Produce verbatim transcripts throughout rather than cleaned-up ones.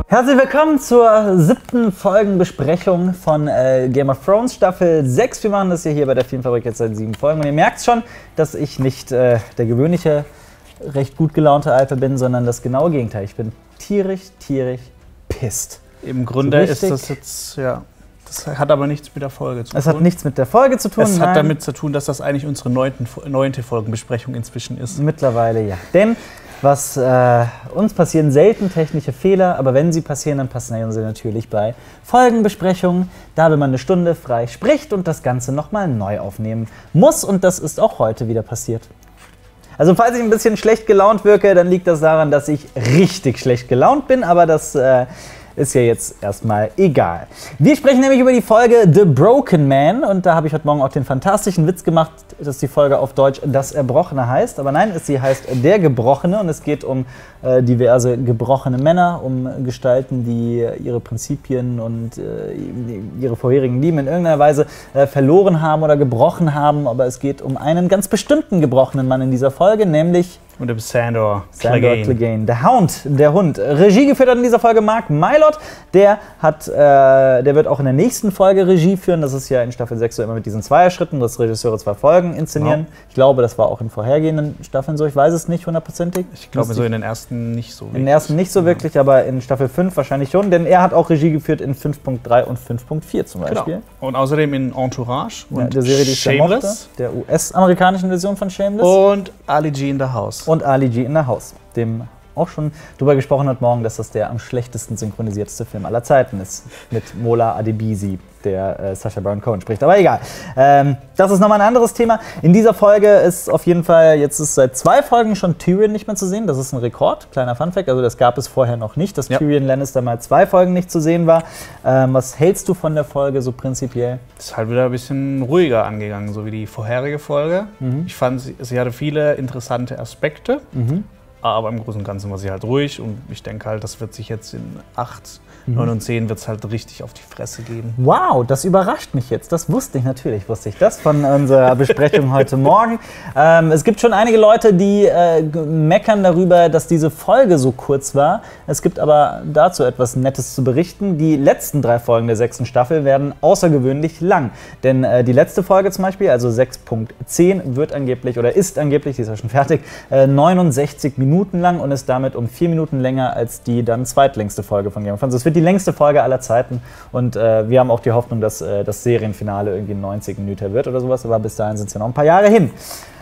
Herzlich willkommen zur siebten Folgenbesprechung von äh, Game of Thrones Staffel sechs. Wir machen das ja hier bei der Filmfabrik jetzt seit sieben Folgen. Und ihr merkt schon, dass ich nicht äh, der gewöhnliche, recht gut gelaunte Alper bin, sondern das genaue Gegenteil. Ich bin tierisch, tierisch pisst. Im Grunde so ist das jetzt, ja, das hat aber nichts mit der Folge zu tun. Es hat nichts mit der Folge zu tun, Es nein. hat damit zu tun, dass das eigentlich unsere neunten, neunte Folgenbesprechung inzwischen ist. Mittlerweile ja. Denn was äh, uns passieren selten technische Fehler, aber wenn sie passieren, dann passieren sie natürlich bei Folgenbesprechungen. Da, wenn man eine Stunde frei spricht und das Ganze nochmal neu aufnehmen muss. Und das ist auch heute wieder passiert. Also falls ich ein bisschen schlecht gelaunt wirke, dann liegt das daran, dass ich richtig schlecht gelaunt bin, aber das äh, ist ja jetzt erstmal egal. Wir sprechen nämlich über die Folge The Broken Man und da habe ich heute Morgen auch den fantastischen Witz gemacht, dass die Folge auf Deutsch Das Erbrochene heißt. Aber nein, sie heißt Der Gebrochene und es geht um äh, diverse gebrochene Männer, um Gestalten, die ihre Prinzipien und äh, ihre vorherigen Lieben in irgendeiner Weise äh, verloren haben oder gebrochen haben. Aber es geht um einen ganz bestimmten gebrochenen Mann in dieser Folge, nämlich Und um Sandor Clegane. Clegane. Der Hound, der Hund. Regie geführt hat in dieser Folge Mark Mylod. Der, hat, äh, der wird auch in der nächsten Folge Regie führen. Das ist ja in Staffel sechs so immer mit diesen Zweierschritten, dass Regisseure zwei Folgen inszenieren. Genau. Ich glaube, das war auch in vorhergehenden Staffeln so. Ich weiß es nicht hundertprozentig. Ich glaube, so in den ersten nicht so. In den ersten nicht so wirklich, aber in Staffel fünf wahrscheinlich schon. Denn er hat auch Regie geführt in fünf Punkt drei und fünf Punkt vier zum Beispiel. Genau. Und außerdem in Entourage und ja, der Serie, die ich Shameless. Der U S-amerikanischen Version von Shameless. Und Ali G in the House. Und Ali G in the House, dem auch schon drüber gesprochen hat morgen, dass das der am schlechtesten synchronisierteste Film aller Zeiten ist. Mit Mola Adebisi, der äh, Sacha Baron Cohen spricht. Aber egal. Ähm, das ist nochmal ein anderes Thema. In dieser Folge ist auf jeden Fall, jetzt ist seit zwei Folgen schon Tyrion nicht mehr zu sehen. Das ist ein Rekord, kleiner Funfact. Also das gab es vorher noch nicht, dass ja. Tyrion Lannister mal zwei Folgen nicht zu sehen war. Ähm, was hältst du von der Folge so prinzipiell? Ist halt wieder ein bisschen ruhiger angegangen, so wie die vorherige Folge. Mhm. Ich fand, sie, sie hatte viele interessante Aspekte. Mhm. Aber im Großen und Ganzen war sie halt ruhig und ich denke halt, das wird sich jetzt in acht, neun und zehn wird es halt richtig auf die Fresse geben. Wow, das überrascht mich jetzt. Das wusste ich, natürlich wusste ich das von unserer Besprechung heute Morgen. Ähm, es gibt schon einige Leute, die äh, meckern darüber, dass diese Folge so kurz war. Es gibt aber dazu etwas Nettes zu berichten. Die letzten drei Folgen der sechsten Staffel werden außergewöhnlich lang. Denn äh, die letzte Folge zum Beispiel, also sechs Punkt zehn, wird angeblich oder ist angeblich, die ist ja schon fertig, äh, neunundsechzig Minuten lang und ist damit um vier Minuten länger als die dann zweitlängste Folge von Game of Thrones. Es wird die längste Folge aller Zeiten und äh, wir haben auch die Hoffnung, dass äh, das Serienfinale irgendwie neunzig Minuten wird oder sowas, aber bis dahin sind es ja noch ein paar Jahre hin.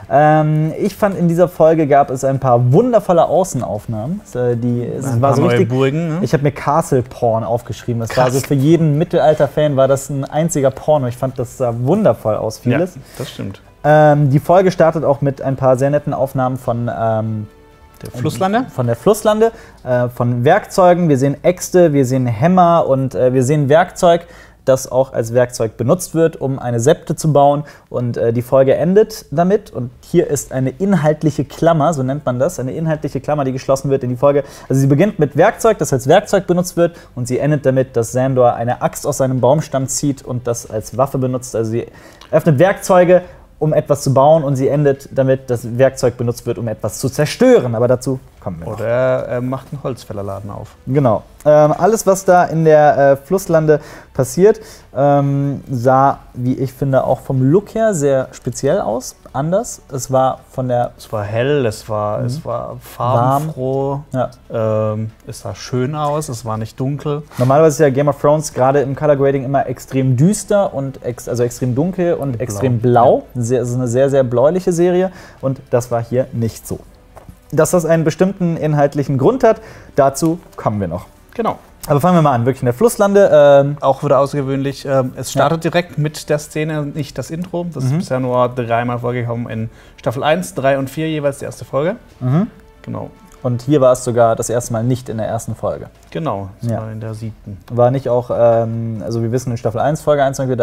Ähm, ich fand, in dieser Folge gab es ein paar wundervolle Außenaufnahmen. Äh, die, es ein war paar so neue richtig, Burgen, ne? Ich habe mir Castle Porn aufgeschrieben. Das Krass. war also für jeden Mittelalter-Fan war das ein einziger Porno. Ich fand, das sah wundervoll aus, vieles. Ja, das stimmt. Ähm, die Folge startet auch mit ein paar sehr netten Aufnahmen von ähm, Der Flusslande? Von der Flusslande, äh, von Werkzeugen. Wir sehen Äxte, wir sehen Hämmer und äh, wir sehen Werkzeug, das auch als Werkzeug benutzt wird, um eine Septe zu bauen. Und äh, die Folge endet damit. Und hier ist eine inhaltliche Klammer, so nennt man das, eine inhaltliche Klammer, die geschlossen wird in die Folge. Also sie beginnt mit Werkzeug, das als Werkzeug benutzt wird. Und sie endet damit, dass Sandor eine Axt aus seinem Baumstamm zieht und das als Waffe benutzt. Also sie öffnet Werkzeuge, um etwas zu bauen, und sie endet damit, dass Werkzeug benutzt wird, um etwas zu zerstören. Aber dazu kommen wir noch. Oder er macht einen Holzfällerladen auf. Genau. Ähm, alles, was da in der äh, Flusslande passiert, ähm, sah, wie ich finde, auch vom Look her sehr speziell aus, anders. Es war von der... Es war hell, es war, mhm. es war farbenfroh, ja. ähm, es sah schön aus, es war nicht dunkel. Normalerweise ist ja Game of Thrones gerade im Color Grading immer extrem düster, und ex also extrem dunkel und, und extrem blau. blau. Sehr, es ist eine sehr, sehr bläuliche Serie und das war hier nicht so. Dass das einen bestimmten inhaltlichen Grund hat, dazu kommen wir noch. Genau. Aber fangen wir mal an, wirklich in der Flusslande. Ähm Auch wieder außergewöhnlich. Ähm, es startet ja. direkt mit der Szene, nicht das Intro. Das mhm. ist bisher nur dreimal vorgekommen in Staffel eins, drei und vier jeweils die erste Folge. Mhm. Genau. Und hier war es sogar das erste Mal nicht in der ersten Folge. Genau, das ja. war in der siebten. War nicht auch, ähm, also wir wissen in Staffel eins, Folge eins, da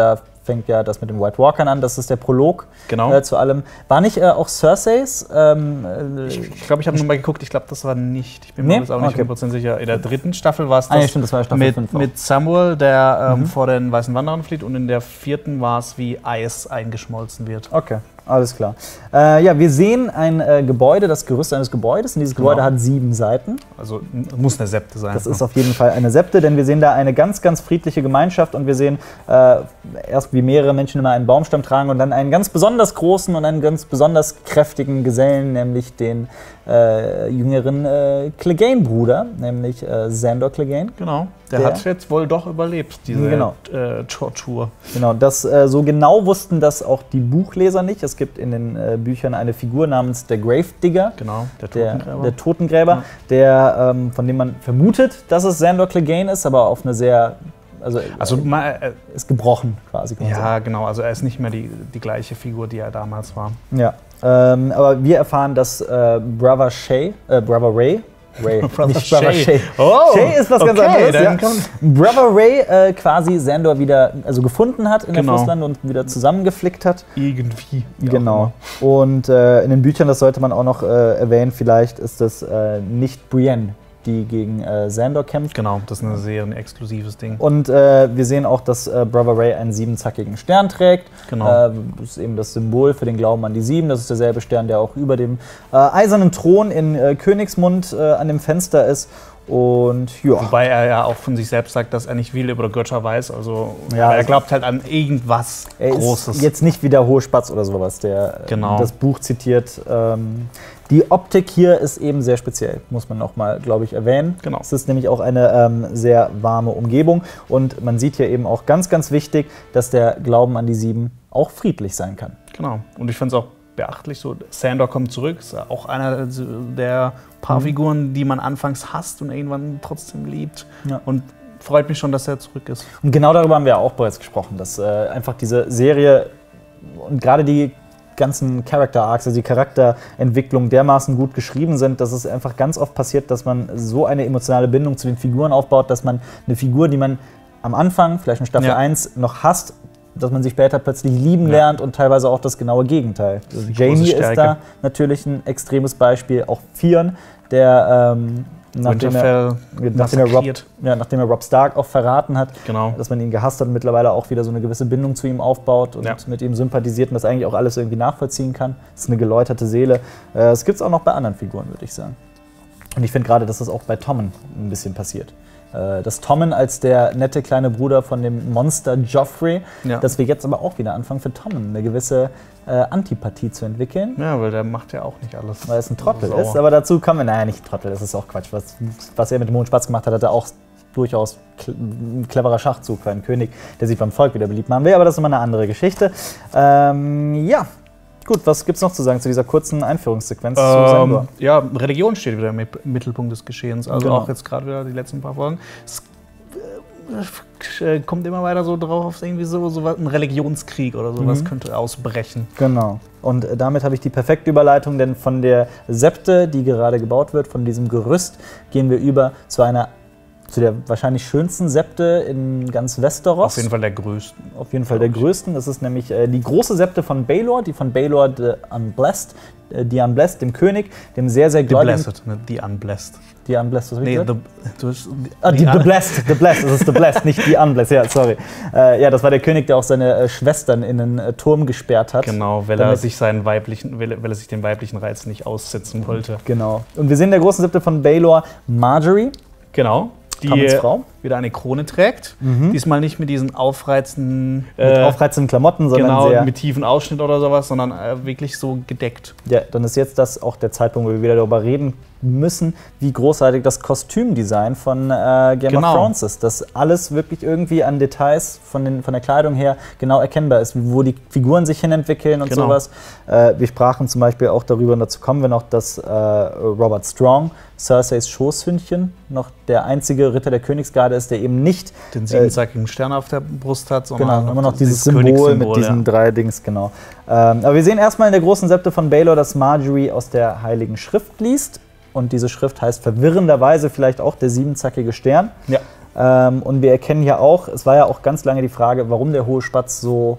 fängt ja das mit den White Walkern an, das ist der Prolog Genau. äh, zu allem. War nicht äh, auch Cerseis? Ähm, äh, Ich glaube, ich, glaub, ich habe nur mal geguckt, ich glaube, das war nicht. Ich bin Nee? mir jetzt auch nicht Okay. hundert Prozent sicher. In der dritten Staffel war es Ah, ja, das, stimmt, das war Staffel mit, fünf auch. mit Samuel, der ähm, Mhm. vor den Weißen Wanderern flieht, und in der vierten war es, wie Eis eingeschmolzen wird. Okay, alles klar. Äh, ja, wir sehen ein äh, Gebäude, das Gerüst eines Gebäudes. Und dieses Gebäude Genau. hat sieben Seiten. Also n- muss eine Septe sein. Das ist auf jeden Fall eine Septe, denn wir sehen da eine ganz, ganz friedliche Gemeinschaft und wir sehen äh, erst, wie mehrere Menschen immer einen Baumstamm tragen und dann einen ganz besonders großen und einen ganz besonders kräftigen Gesellen, nämlich den äh, jüngeren äh, Clegane-Bruder, nämlich äh, Sandor Clegane. Genau. Der, Der- hat jetzt wohl doch überlebt, diese Genau. äh, Tortur. Genau, das äh, so genau wussten das auch die Buchleser nicht. Es gibt in den äh, Büchern eine Figur namens der Gravedigger. Genau, der Der, Totengräber. der Totengräber, Ja. der, ähm, von dem man vermutet, dass es Sandor Clegane ist, aber auf eine sehr, also, also äh, ma- äh, ist gebrochen quasi. Kann man ja, genau. Also er ist nicht mehr die, die gleiche Figur, die er damals war. sagen. Ja, ähm, aber wir erfahren, dass äh, Brother Shay, äh, Brother Ray, Ray, Brother nicht Brother Shay. Shay. Oh, Shay ist was ganz okay, anderes. dann Ja. kommt- Brother Ray äh, quasi Sandor wieder, also gefunden hat in der Genau. Flusslande und wieder zusammengeflickt hat. Irgendwie. wie auch Genau. Und äh, in den Büchern, das sollte man auch noch äh, erwähnen, vielleicht ist das äh, nicht Brienne, die gegen äh, Sandor kämpft. Genau, das ist ein sehr ein exklusives Ding. Und äh, wir sehen auch, dass äh, Brother Ray einen siebenzackigen Stern trägt. Genau. Äh, das ist eben das Symbol für den Glauben an die Sieben. Das ist derselbe Stern, der auch über dem äh, eisernen Thron in äh, Königsmund äh, an dem Fenster ist. Und ja. Wobei er ja auch von sich selbst sagt, dass er nicht viel über Götter weiß. Also Ja, er also- glaubt halt an irgendwas Er ist Großes. jetzt nicht wie der Hohe Spatz oder sowas, der äh, Genau. das Buch zitiert. Ähm, die Optik hier ist eben sehr speziell, muss man noch mal, glaube ich, erwähnen. Genau. Es ist nämlich auch eine ähm, sehr warme Umgebung und man sieht hier eben auch ganz, ganz wichtig, dass der Glauben an die Sieben auch friedlich sein kann. Genau. Und ich finde es auch beachtlich, so Sandor kommt zurück, ist ja auch einer der paar Mhm. Figuren, die man anfangs hasst und irgendwann trotzdem liebt. Ja. Und freut mich schon, dass er zurück ist. Und genau darüber haben wir auch bereits gesprochen, dass äh, einfach diese Serie und gerade die ganzen Character Arcs, also die Charakterentwicklung dermaßen gut geschrieben sind, dass es einfach ganz oft passiert, dass man so eine emotionale Bindung zu den Figuren aufbaut, dass man eine Figur, die man am Anfang, vielleicht in Staffel Ja. eins, noch hasst, dass man sie später plötzlich lieben Ja. lernt und teilweise auch das genaue Gegenteil. Also die Jamie große ist Stärke. da natürlich ein extremes Beispiel, auch Theon, der ähm, nachdem er, Winterfell nachdem, er Rob, massakriert. ja, nachdem er Rob Stark auch verraten hat, Genau. dass man ihn gehasst hat und mittlerweile auch wieder so eine gewisse Bindung zu ihm aufbaut und Ja. mit ihm sympathisiert und das eigentlich auch alles irgendwie nachvollziehen kann. Das ist eine geläuterte Seele. Äh, Das gibt es auch noch bei anderen Figuren, würde ich sagen. Und ich finde gerade, dass das auch bei Tommen ein bisschen passiert. Äh, Dass Tommen als der nette kleine Bruder von dem Monster Joffrey, Ja. dass wir jetzt aber auch wieder anfangen, für Tommen eine gewisse äh, Antipathie zu entwickeln. Ja, weil der macht ja auch nicht alles. Weil es ein Trottel Sauer. ist, aber dazu kommen wir, naja, nicht Trottel, das ist auch Quatsch. Was, was er mit dem Hohen Spatz gemacht hat, hat er auch durchaus kle- ein cleverer Schachzug für einen König, der sich beim Volk wieder beliebt machen will, aber das ist immer eine andere Geschichte. Ähm, ja, gut, was gibt es noch zu sagen zu dieser kurzen Einführungssequenz zu Sandor? Ähm, ja, Religion steht wieder im Mi- Mittelpunkt des Geschehens. Also Genau. auch jetzt gerade wieder die letzten paar Folgen. Es äh, kommt immer weiter so drauf, irgendwie so, so was- ein Religionskrieg oder sowas Mhm. könnte ausbrechen. Genau. Und äh, damit habe ich die perfekte Überleitung, denn von der Septe, die gerade gebaut wird, von diesem Gerüst, gehen wir über zu einer, zu der wahrscheinlich schönsten Septe in ganz Westeros. Auf jeden Fall der größten. Auf jeden Fall der größten. Das ist nämlich äh, die große Septe von Baelor, die von Baelor the Unblessed, äh, die Unblessed, dem König, dem sehr, sehr The gläubigen... Blessed, ne? Die Unblessed. Die Unblessed, was hab ich Nee, gesagt? the, du hast, Ah, die, die the Un- Blessed, the Blessed, das ist the Blessed, nicht die Unblessed, ja, sorry. Äh, ja, das war der König, der auch seine äh, Schwestern in einen äh, Turm gesperrt hat. Genau, weil er, Damit- sich seinen weiblichen, weil, er- weil er sich den weiblichen Reiz nicht aussetzen wollte. Genau. Und wir sehen in der großen Septe von Baelor Marjorie, Genau. Die Commons Frau, wieder eine Krone trägt. Diesmal nicht mit diesen aufreizenden, mit äh, aufreizenden Klamotten, sondern genau, sehr... mit tiefen Ausschnitt oder sowas, sondern äh, wirklich so gedeckt. Ja, dann ist jetzt das auch der Zeitpunkt, wo wir wieder darüber reden müssen, wie großartig das Kostümdesign von äh, Game Genau. of Thrones ist. Dass alles wirklich irgendwie an Details von, den, von der Kleidung her genau erkennbar ist, wo die Figuren sich hinentwickeln und Genau. sowas. Äh, wir sprachen zum Beispiel auch darüber, und dazu kommen wir noch, dass äh, Robert Strong, Cerseis Schoßhündchen, noch der einzige Ritter der Königsgarde ist, der eben nicht Den siebenzackigen Stern auf der Brust hat, sondern Genau, immer noch das- dieses Symbol mit Königssymbol, diesen ja. drei Dings, genau. Ähm, aber wir sehen erstmal in der großen Septe von Baelor, dass Marjorie aus der Heiligen Schrift liest. Und diese Schrift heißt verwirrenderweise vielleicht auch der siebenzackige Stern. Ja. Ähm, und wir erkennen ja auch, es war ja auch ganz lange die Frage, warum der hohe Spatz so,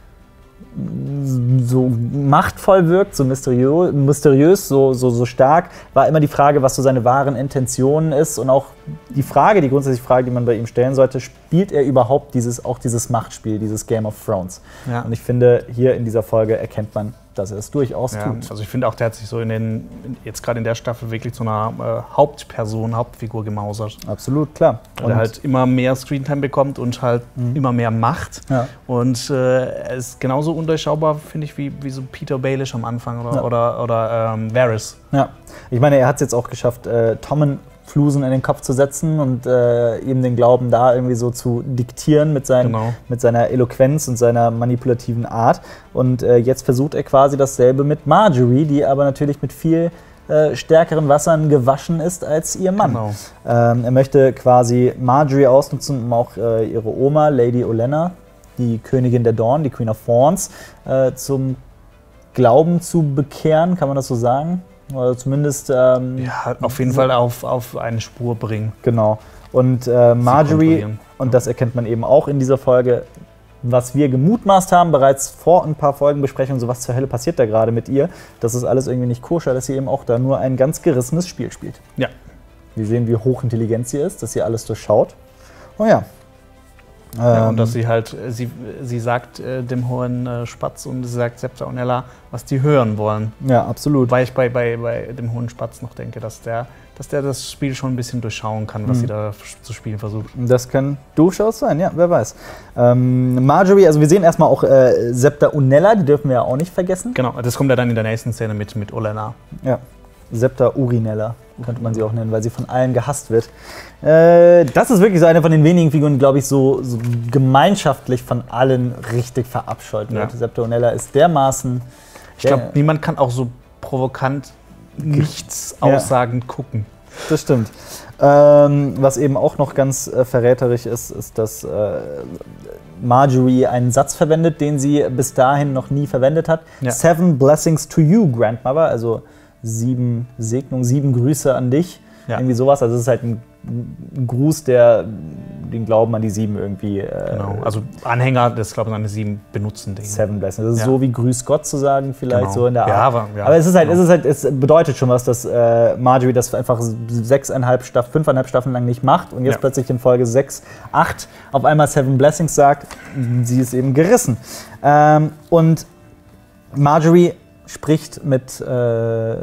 so machtvoll wirkt, so mysteriö mysteriös, so, so, so stark, war immer die Frage, was so seine wahren Intentionen ist und auch die Frage, die grundsätzliche Frage, die man bei ihm stellen sollte, spielt er überhaupt dieses, auch dieses Machtspiel, dieses Game of Thrones? Ja. Und ich finde, hier in dieser Folge erkennt man, dass er es durchaus ja, tut. Also ich finde auch, der hat sich so in den, jetzt gerade in der Staffel wirklich zu einer äh, Hauptperson, Hauptfigur gemausert. Absolut, klar. Weil er halt immer mehr Screentime bekommt und halt mhm. immer mehr Macht. Ja. Und äh, er ist genauso undurchschaubar, finde ich, wie, wie so Peter Baelish am Anfang oder, ja. oder, oder ähm, Varys. Ja, ich meine, er hat es jetzt auch geschafft, äh, Tommen Flusen in den Kopf zu setzen und äh, ihm den Glauben da irgendwie so zu diktieren mit, seinen, genau. mit seiner Eloquenz und seiner manipulativen Art. Und äh, jetzt versucht er quasi dasselbe mit Marjorie, die aber natürlich mit viel äh, stärkeren Wassern gewaschen ist als ihr Mann. Genau. Ähm, er möchte quasi Marjorie ausnutzen, um auch äh, ihre Oma, Lady Olenna, die Königin der Dorn, die Queen of Thorns, äh, zum Glauben zu bekehren, kann man das so sagen? Oder zumindest. Ähm, ja, auf jeden so Fall auf, auf eine Spur bringen. Genau. Und äh, Marjorie, und das erkennt man eben auch in dieser Folge, was wir gemutmaßt haben, bereits vor ein paar Folgenbesprechungen, so was zur Hölle passiert da gerade mit ihr. Das ist alles irgendwie nicht koscher, dass sie eben auch da nur ein ganz gerissenes Spiel spielt. Ja. Wir sehen, wie hochintelligent sie ist, dass sie alles durchschaut. Oh ja. Ja, und dass sie halt, sie, sie sagt äh, dem hohen äh, Spatz und sie sagt Septa und Ella, was die hören wollen. Ja, absolut. Weil ich bei, bei, bei dem hohen Spatz noch denke, dass der, dass der das Spiel schon ein bisschen durchschauen kann, was mhm. sie da zu spielen versucht. Das kann durchaus sein, ja, wer weiß. Ähm, Marjorie, also wir sehen erstmal auch äh, Septa Unella, die dürfen wir ja auch nicht vergessen. Genau, das kommt ja dann in der nächsten Szene mit, mit Olenna. Ja. Septa Urinella, könnte man sie auch nennen, weil sie von allen gehasst wird. Äh, das ist wirklich so eine von den wenigen Figuren, glaube ich, so, so gemeinschaftlich von allen richtig verabscheut wird. Ja. Septa Unella ist dermaßen... Ich glaube, niemand kann auch so provokant nichts ja. aussagend gucken. Das stimmt. Ähm, was eben auch noch ganz äh, verräterisch ist, ist, dass äh, Marjorie einen Satz verwendet, den sie bis dahin noch nie verwendet hat. Ja. Seven blessings to you, Grandmother, also sieben Segnungen, sieben Grüße an dich. Ja. Irgendwie sowas. Also es ist halt ein, ein Gruß, der den Glauben an die sieben irgendwie... Äh, genau, also Anhänger des Glaubens an die sieben benutzen Dinge. Seven Blessings. Das ist ja. so wie Grüß Gott zu sagen vielleicht, genau. so in der Art. Ja, aber, ja, aber es ist halt, genau. es ist halt, es bedeutet schon was, dass äh, Marjorie das einfach sechseinhalb Staffeln, fünfeinhalb Staffeln lang nicht macht und jetzt ja. plötzlich in Folge sechs, acht auf einmal Seven Blessings sagt. Sie ist eben gerissen. Ähm, und Marjorie spricht mit äh,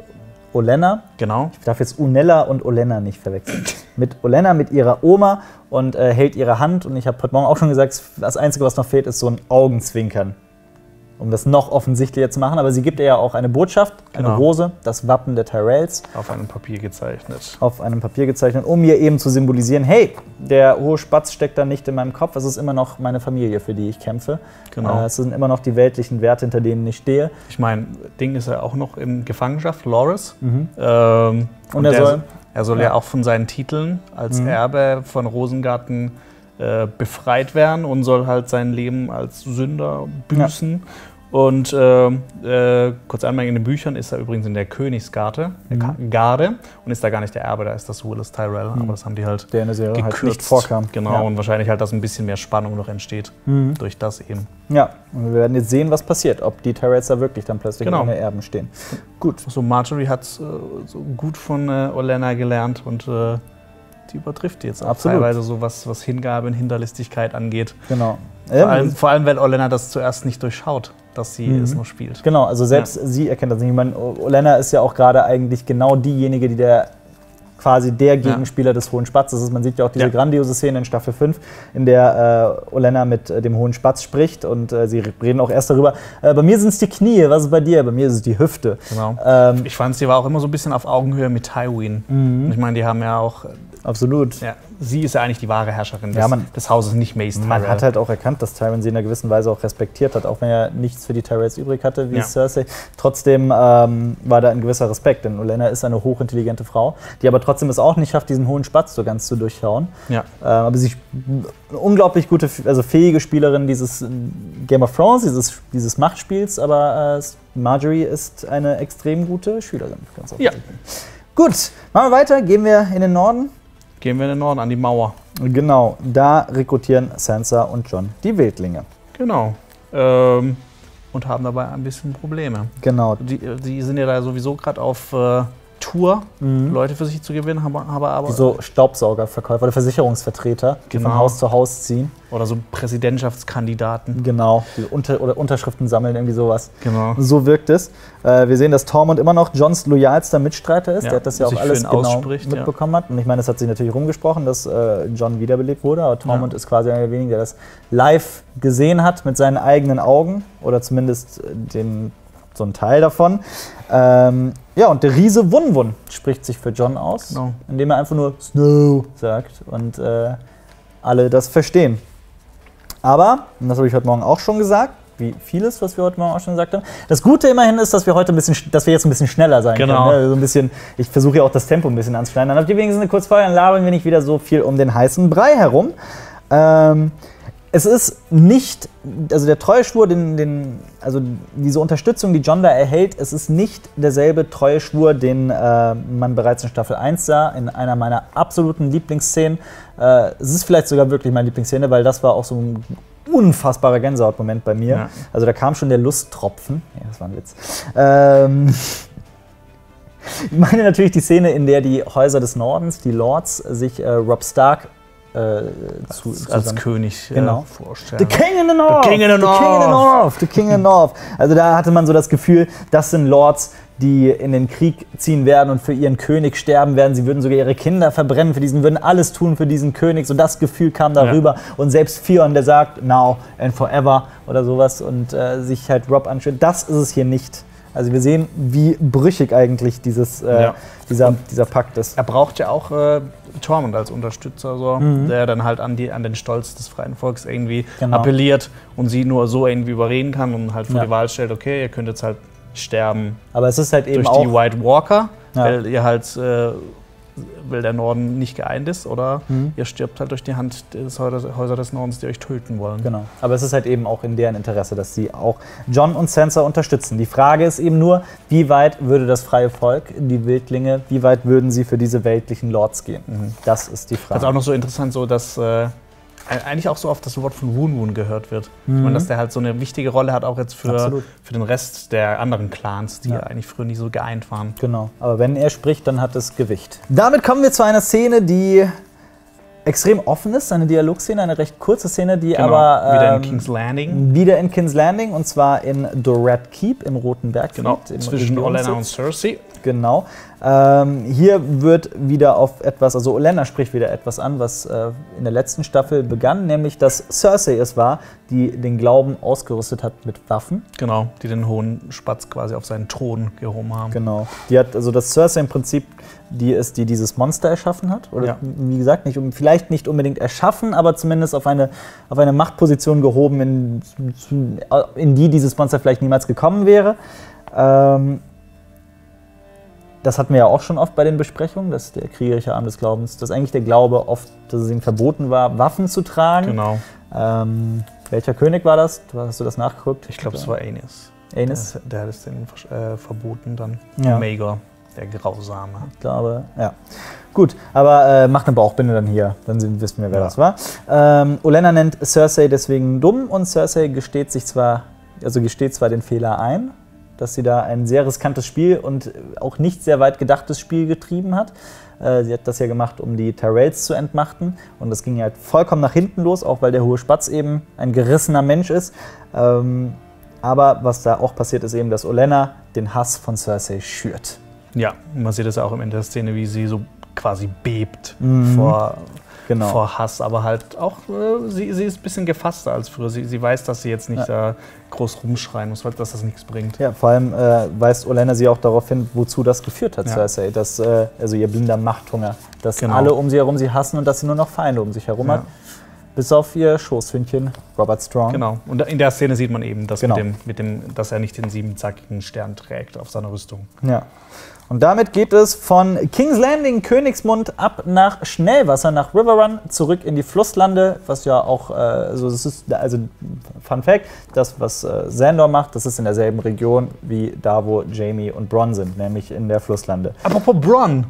Olenna. Genau. Ich darf jetzt Unella und Olenna nicht verwechseln. Mit Olenna, mit ihrer Oma und äh, hält ihre Hand. Und ich habe heute Morgen auch schon gesagt, das Einzige, was noch fehlt, ist so ein Augenzwinkern. Um das noch offensichtlicher zu machen. Aber sie gibt ihr ja auch eine Botschaft, eine genau. Rose, das Wappen der Tyrells. Auf einem Papier gezeichnet. Auf einem Papier gezeichnet, um ihr eben zu symbolisieren, hey, der hohe Spatz steckt da nicht in meinem Kopf, es ist immer noch meine Familie, für die ich kämpfe. Genau. Äh, es sind immer noch die weltlichen Werte, hinter denen ich stehe. Ich meine, Ding ist ja auch noch in Gefangenschaft, Loras. Mhm. Ähm, und, und er der, soll, er soll ja. ja auch von seinen Titeln als mhm. Erbe von Rosengarten äh, befreit werden und soll halt sein Leben als Sünder büßen. Ja. Und äh, äh, kurz einmal in den Büchern ist er übrigens in der Königsgarde mhm. Garde und ist da gar nicht der Erbe, da ist das Willis Tyrell, mhm. aber das haben die halt der in der Serie gekürzt. Halt nicht vorkam. Genau, ja. Und wahrscheinlich halt, dass ein bisschen mehr Spannung noch entsteht mhm. durch das eben. Ja, und wir werden jetzt sehen, was passiert, ob die Tyrells da wirklich dann plötzlich genau. ohne Erben stehen. Gut. So Marjorie hat äh, so gut von äh, Olenna gelernt und äh, die übertrifft die jetzt auch Absolut. Teilweise so was, was Hingabe und Hinterlistigkeit angeht. Genau. Vor allem, vor allem, weil Olenna das zuerst nicht durchschaut, dass sie mhm. es noch spielt. Genau, also selbst ja. sie erkennt das nicht. Ich meine, Olenna ist ja auch gerade eigentlich genau diejenige, die der quasi der Gegenspieler ja. des Hohen Spatzes ist. Man sieht ja auch diese ja. grandiose Szene in Staffel fünf, in der äh, Olenna mit äh, dem Hohen Spatz spricht und äh, sie reden auch erst darüber, äh, bei mir sind es die Knie, was ist bei dir? Bei mir ist es die Hüfte. Genau. Ähm, ich fand, sie war auch immer so ein bisschen auf Augenhöhe mit Tywin. Mhm. Und ich meine, die haben ja auch... Absolut. Ja, sie ist ja eigentlich die wahre Herrscherin des, ja, man, des Hauses, nicht Mace Tyrell. Man hat halt auch erkannt, dass Tywin sie in einer gewissen Weise auch respektiert hat, auch wenn er nichts für die Tyrells übrig hatte, wie ja. Cersei. Trotzdem ähm, war da ein gewisser Respekt, denn Olenna ist eine hochintelligente Frau, die aber trotzdem es auch nicht schafft, diesen Hohen Spatz so ganz zu durchschauen. Ja. Ähm, aber sie ist eine unglaublich gute, also fähige Spielerin dieses Game of Thrones, dieses, dieses Machtspiels, aber äh, Marjorie ist eine extrem gute Schülerin. Ja. Gut, machen wir weiter, gehen wir in den Norden. Gehen wir in den Norden, an die Mauer. Genau, da rekrutieren Sansa und Jon die Wildlinge. Genau. Ähm, und haben dabei ein bisschen Probleme. Genau. Die, die sind ja da sowieso gerade auf äh, Tour, mhm. Leute für sich zu gewinnen, haben, haben aber... Wie so Staubsaugerverkäufer oder Versicherungsvertreter, die genau. von Haus zu Haus ziehen. Oder so Präsidentschaftskandidaten. Genau, die Unter oder Unterschriften sammeln, irgendwie sowas. Genau. So wirkt es. Äh, wir sehen, dass Tormund immer noch Jons loyalster Mitstreiter ist. Ja, der hat das ja auch alles genau mitbekommen ja. hat. Und ich meine, es hat sich natürlich rumgesprochen, dass äh, Jon wiederbelebt wurde. Aber Tormund ja. ist quasi einer derjenigen, der das live gesehen hat mit seinen eigenen Augen. Oder zumindest den, so ein Teil davon. Ähm, ja, und der Riese Wun-Wun spricht sich für Jon aus, genau. indem er einfach nur Snow sagt und äh, alle das verstehen. Aber, und das habe ich heute Morgen auch schon gesagt, wie vieles, was wir heute Morgen auch schon gesagt haben, das Gute immerhin ist, dass wir heute ein bisschen, dass wir jetzt ein bisschen schneller sein genau. können. Ne? So ein bisschen, ich versuche ja auch das Tempo ein bisschen anzuschneiden. Dann habt ihr wenigstens eine kurze Folge, dann labern wir nicht wieder so viel um den heißen Brei herum. Ähm, Es ist nicht, also der Treueschwur, den, den, also diese Unterstützung, die Jon da erhält, es ist nicht derselbe Treueschwur, den äh, man bereits in Staffel eins sah, in einer meiner absoluten Lieblingsszenen. Äh, es ist vielleicht sogar wirklich meine Lieblingsszene, weil das war auch so ein unfassbarer Gänsehautmoment bei mir. Ja. Also da kam schon der Lusttropfen. Ja, das war ein Witz. Ähm ich meine natürlich die Szene, in der die Häuser des Nordens, die Lords, sich äh, Robb Stark Äh, zu, als, als König genau. äh, vorstellen. The King in the North! The King in the North! The King in the North! The King in the North! Also da hatte man so das Gefühl, das sind Lords, die in den Krieg ziehen werden und für ihren König sterben werden. Sie würden sogar ihre Kinder verbrennen für diesen, würden alles tun für diesen König. So das Gefühl kam darüber. Ja. Und selbst Theon, der sagt, now and forever oder sowas und äh, sich halt Robb anschaut. Das ist es hier nicht. Also wir sehen, wie brüchig eigentlich dieses, äh, ja. dieser, dieser Pakt ist. Er braucht ja auch äh, Tormund als Unterstützer, so, mhm. der dann halt an, die, an den Stolz des freien Volks irgendwie genau. appelliert und sie nur so irgendwie überreden kann und halt vor ja. die Wahl stellt, okay, ihr könnt jetzt halt sterben. Aber es ist halt eben durch auch die White Walker, ja. weil ihr halt äh, weil der Norden nicht geeint ist, oder mhm. ihr stirbt halt durch die Hand des Häuser des Nordens, die euch töten wollen. Genau. Aber es ist halt eben auch in deren Interesse, dass sie auch Jon und Sansa unterstützen. Die Frage ist eben nur, wie weit würde das freie Volk, die Wildlinge, wie weit würden sie für diese weltlichen Lords gehen? Mhm. Das ist die Frage. Das ist auch noch so interessant, so dass äh, eigentlich auch so oft das Wort von Wun-Wun gehört wird. Mhm. Ich meine, dass der halt so eine wichtige Rolle hat, auch jetzt für, für den Rest der anderen Clans, die ja. eigentlich früher nicht so geeint waren. Genau, aber wenn er spricht, dann hat es Gewicht. Damit kommen wir zu einer Szene, die extrem offen ist, eine Dialogszene, eine recht kurze Szene, die genau. aber ähm, wieder in King's Landing. Wieder in King's Landing und zwar in Dorad Keep im Roten Bergfried. Genau, zwischen Olenna und Cersei. Genau. Ähm, hier wird wieder auf etwas, also Olenna spricht wieder etwas an, was äh, in der letzten Staffel begann, nämlich dass Cersei es war, die den Glauben ausgerüstet hat mit Waffen. Genau, die den hohen Spatz quasi auf seinen Thron gehoben haben. Genau. Die hat, also dass Cersei im Prinzip die ist, die dieses Monster erschaffen hat. Oder ja. wie gesagt, nicht, vielleicht nicht unbedingt erschaffen, aber zumindest auf eine, auf eine Machtposition gehoben, in, in die dieses Monster vielleicht niemals gekommen wäre. Ähm, Das hatten wir ja auch schon oft bei den Besprechungen, dass der kriegerische Arm des Glaubens, dass eigentlich der Glaube oft, dass es ihm verboten war, Waffen zu tragen. Genau. Ähm, welcher König war das? Du, hast du das nachgeguckt? Ich glaube, es war Aenys. Aenys? Der, der hat es den äh, verboten dann. Ja. Maegor, der Grausame. Ich glaube, ja. Gut, aber äh, macht eine Bauchbinde dann hier, dann wissen wir, wer ja. das war. Ähm, Olenna nennt Cersei deswegen dumm und Cersei gesteht sich zwar, also gesteht zwar den Fehler ein, dass sie da ein sehr riskantes Spiel und auch nicht sehr weit gedachtes Spiel getrieben hat. Äh, sie hat das ja gemacht, um die Tyrells zu entmachten. Und das ging ja halt vollkommen nach hinten los, auch weil der hohe Spatz eben ein gerissener Mensch ist. Ähm, aber was da auch passiert, ist eben, dass Olenna den Hass von Cersei schürt. Ja, man sieht das auch im Ende der Szene, wie sie so quasi bebt mhm. vor... Genau. vor Hass, aber halt auch, äh, sie, sie ist ein bisschen gefasster als früher. Sie, sie weiß, dass sie jetzt nicht ja. äh, groß rumschreien muss, dass das nichts bringt. Ja, vor allem äh, weist Olenna sie auch darauf hin, wozu das geführt hat, ja. Cersei. Dass, äh, also ihr blinder Machthunger, dass genau. alle um sie herum sie hassen und dass sie nur noch Feinde um sich herum ja. hat. Bis auf ihr Schoßhündchen, Robert Strong. Genau, und in der Szene sieht man eben, dass, genau. mit dem, mit dem, dass er nicht den siebenzackigen Stern trägt auf seiner Rüstung. Ja. Und damit geht es von King's Landing, Königsmund, ab nach Schnellwasser, nach Riverrun, zurück in die Flusslande, was ja auch, äh, also das ist, also Fun Fact, das, was äh, Sandor macht, das ist in derselben Region wie da, wo Jaime und Bronn sind, nämlich in der Flusslande. Apropos Bronn,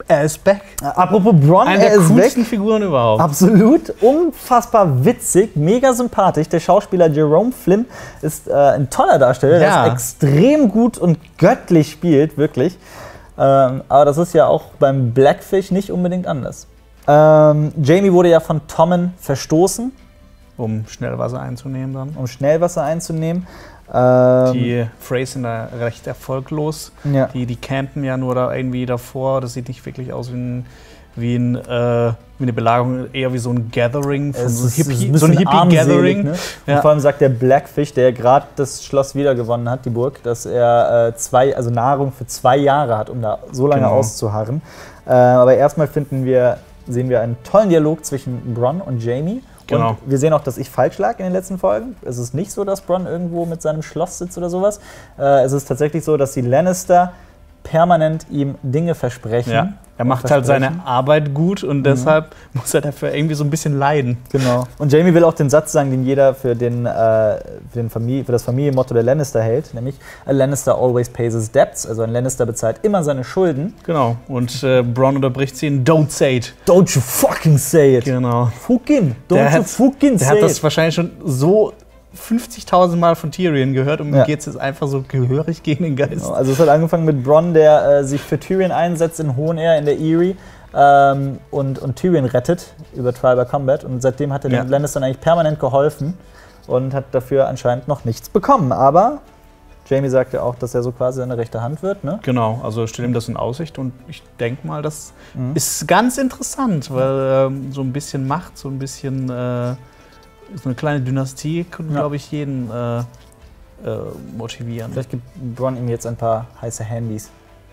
Er ist back. Apropos Bronn, Eine er der ist coolsten weg. Figuren überhaupt. Absolut, unfassbar witzig, mega sympathisch. Der Schauspieler Jerome Flynn ist äh, ein toller Darsteller, Ja. der es extrem gut und göttlich spielt, wirklich. Ähm, aber das ist ja auch beim Blackfish nicht unbedingt anders. Ähm, Jaime wurde ja von Tommen verstoßen, Um Schnellwasser einzunehmen dann. um Schnellwasser einzunehmen. Ähm, Die Freys sind da recht erfolglos. ja. Die, die campen ja nur da irgendwie davor. Das sieht nicht wirklich aus wie, ein, wie, ein, äh, wie eine Belagerung, eher wie so ein Gathering, von Es so, ist- Hippie, es ist ein so ein bisschen armselig, Hippie-Gathering. ne? Und Ja. vor allem sagt der Blackfish, der gerade das Schloss wiedergewonnen hat, die Burg, dass er äh, zwei, also Nahrung für zwei Jahre hat, um da so lange Genau. auszuharren. Äh, aber erstmal finden wir, sehen wir einen tollen Dialog zwischen Bronn und Jaime. Genau. Und wir sehen auch, dass ich falsch lag in den letzten Folgen. Es ist nicht so, dass Bronn irgendwo mit seinem Schloss sitzt oder sowas. Äh, es ist tatsächlich so, dass die Lannister permanent ihm Dinge versprechen. Ja. Er macht halt seine Arbeit gut und deshalb muss er dafür irgendwie so ein bisschen leiden. Genau. Und Jaime will auch den Satz sagen, den jeder für, den, äh, für, den Familie, für das Familienmotto der Lannister hält, nämlich a Lannister always pays his debts, also ein Lannister bezahlt immer seine Schulden. Genau. Und äh, Bronn unterbricht sie in Don't say it. Don't you fucking say it. Genau. Fucking. Don't Der you hat- fucking Der say hat das it. wahrscheinlich schon so fünfzigtausend Mal von Tyrion gehört und Ja. mir geht es jetzt einfach so gehörig gegen den Geist. Also es hat angefangen mit Bronn, der äh, sich für Tyrion einsetzt in Hohenair in der Eyrie ähm, und, und Tyrion rettet über Trial by Combat. Und seitdem hat er Ja. den Lannistern eigentlich permanent geholfen und hat dafür anscheinend noch nichts bekommen. Aber Jaime sagte auch, dass er so quasi seine rechte Hand wird, ne? Genau, also stell ihm das in Aussicht und ich denke mal, das ist ganz interessant, weil ähm, so ein bisschen Macht, so ein bisschen äh, so eine kleine Dynastie könnte, Ja. glaube ich, jeden äh, äh, motivieren. Vielleicht gibt Bronn ihm jetzt ein paar heiße Handys.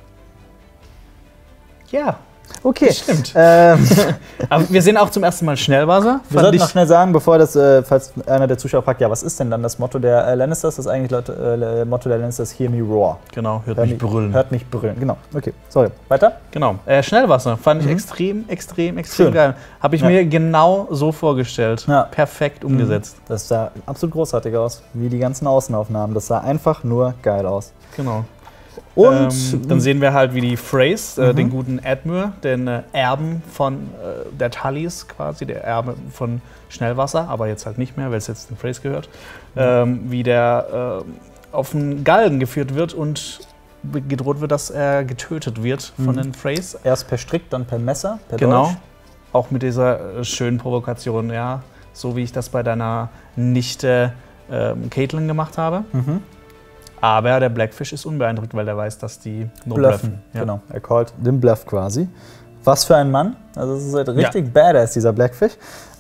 Ja, Okay. das stimmt. Ähm, Aber wir sehen auch zum ersten Mal Schnellwasser. wir sollten noch schnell sagen, bevor das, äh, falls einer der Zuschauer fragt, ja, was ist denn dann das Motto der äh, Lannisters? Das ist eigentlich Leute, äh, Motto der Lannisters, Hear me roar. Genau, hört Hört mich brüllen. Hört mich brüllen, genau. Okay, sorry. Weiter? Genau. Äh, Schnellwasser fand ich Mhm. extrem, extrem, extrem Schön. geil. Habe ich Ja. mir genau so vorgestellt. Ja. Perfekt umgesetzt. Das sah absolut großartig aus, wie die ganzen Außenaufnahmen. Das sah einfach nur geil aus. Genau. Und ähm, dann sehen wir halt, wie die Freys, äh, Mhm. den guten Edmure, den äh, Erben von äh, der Tullys quasi, der Erbe von Schnellwasser, aber jetzt halt nicht mehr, weil es jetzt den Freys gehört, ähm, wie der äh, auf den Galgen geführt wird und be- gedroht wird, dass er getötet wird von Mhm. den Freys. erst per Strick, dann per Messer, per Genau. Dolch. Auch mit dieser äh, schönen Provokation, ja, so wie ich das bei deiner Nichte ähm, Caitlin gemacht habe. Mhm. Aber der Blackfish ist unbeeindruckt, weil er weiß, dass die nur Bluffen. bluffen. Ja. Genau, er callt den Bluff quasi. Was für ein Mann. Also es ist halt richtig badass, dieser Blackfish.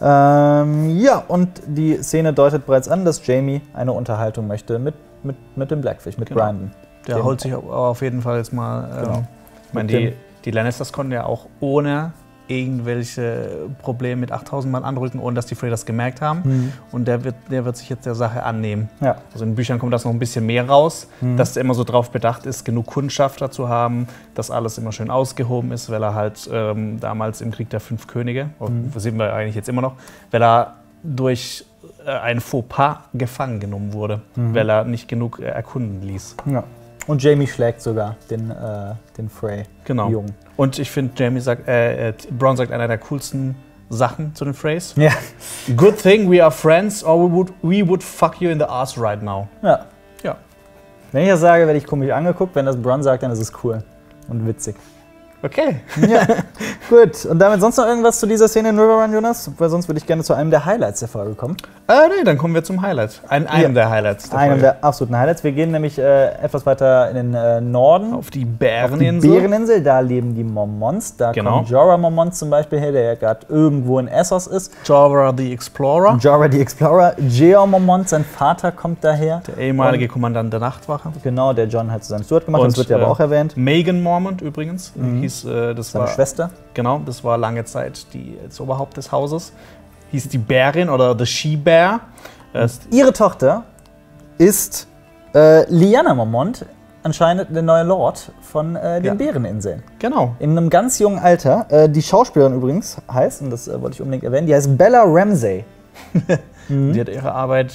Ähm, ja, und die Szene deutet bereits an, dass Jaime eine Unterhaltung möchte mit, mit, mit dem Blackfish, mit Genau. Brandon. Der Dem- holt sich au- auf jeden Fall jetzt mal. Ähm, Genau. Ich meine, Mit die, dem- die Lannisters konnten ja auch ohne irgendwelche Probleme mit achttausend Mann anrücken, ohne dass die Frey das gemerkt haben. Mhm. Und der wird, der wird sich jetzt der Sache annehmen. Ja. Also in den Büchern kommt das noch ein bisschen mehr raus, Mhm. dass er immer so drauf bedacht ist, genug Kundschafter zu haben, dass alles immer schön ausgehoben ist, weil er halt ähm, damals im Krieg der Fünf Könige, Mhm. das sehen wir eigentlich jetzt immer noch, weil er durch äh, ein Fauxpas gefangen genommen wurde, Mhm. weil er nicht genug äh, erkunden ließ. Ja. Und Jaime schlägt sogar den, äh, den Frey. Genau. Jungen. Und ich finde, Jaime sagt, äh, äh, Bronn sagt einer der coolsten Sachen zu den Freys. Ja. Good thing we are friends, or we would, we would fuck you in the ass right now. ja. Ja. Wenn ich das sage, werde ich komisch angeguckt. Wenn das Bronn sagt, dann ist es cool und witzig. Okay. Ja, gut. Und damit sonst noch irgendwas zu dieser Szene in Riverrun, Jonas? Weil sonst würde ich gerne zu einem der Highlights der Folge kommen. Äh, nee, dann kommen wir zum Highlight. Ein, einem Ja. der Highlights der Einem Folge. der absoluten Highlights. Wir gehen nämlich äh, etwas weiter in den äh, Norden. Auf die Auf die Bäreninsel. Bäreninsel, da leben die Mormonts. Da Genau. kommt Jorah Mormont zum Beispiel her, der ja gerade irgendwo in Essos ist. Jorah the Explorer, Jorah the Explorer. Jeor Mormont, sein Vater, kommt daher. der ehemalige Kommandant der Nachtwache. Genau, der John hat zu seinem Steward gemacht. Und, das wird ja aber äh, auch erwähnt. Megan Mormont übrigens. Mhm. Hieß, äh, das Seine war, Schwester. Genau, das war lange Zeit die, das Oberhaupt des Hauses. Hieß die Bärin oder The She-Bear. Äh, Ihre Tochter ist äh, Lyanna Mormont, anscheinend der neue Lord von äh, den Ja. Bäreninseln. genau. In einem ganz jungen Alter. Äh, die Schauspielerin übrigens heißt, und das äh, wollte ich unbedingt erwähnen, die heißt Bella Ramsey. Die hat ihre Arbeit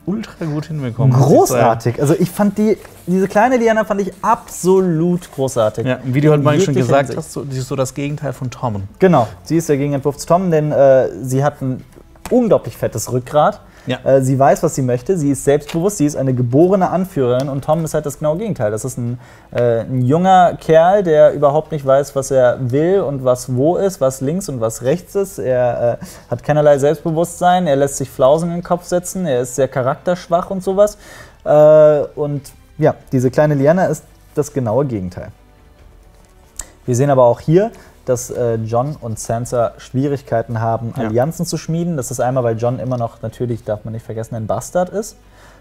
ultra gut hinbekommen. Großartig. Also ich fand die, diese kleine Lyanna fand ich absolut großartig. Ja, wie du heute mal schon gesagt Hinsicht. hast, so, sie ist so das Gegenteil von Tom. Genau, sie ist der Gegenentwurf zu Tom, denn äh, sie hat ein unglaublich fettes Rückgrat. Ja. Äh, sie weiß, was sie möchte, sie ist selbstbewusst, sie ist eine geborene Anführerin und Tom ist halt das genaue Gegenteil. Das ist ein, äh, ein junger Kerl, der überhaupt nicht weiß, was er will und was wo ist, was links und was rechts ist. Er äh, hat keinerlei Selbstbewusstsein, er lässt sich Flausen in den Kopf setzen, er ist sehr charakterschwach und sowas. Äh, und ja, diese kleine Lyanna ist das genaue Gegenteil. Wir sehen aber auch hier, dass äh, Jon und Sansa Schwierigkeiten haben, Ja. Allianzen zu schmieden. Das ist einmal, weil Jon immer noch, natürlich darf man nicht vergessen, ein Bastard ist.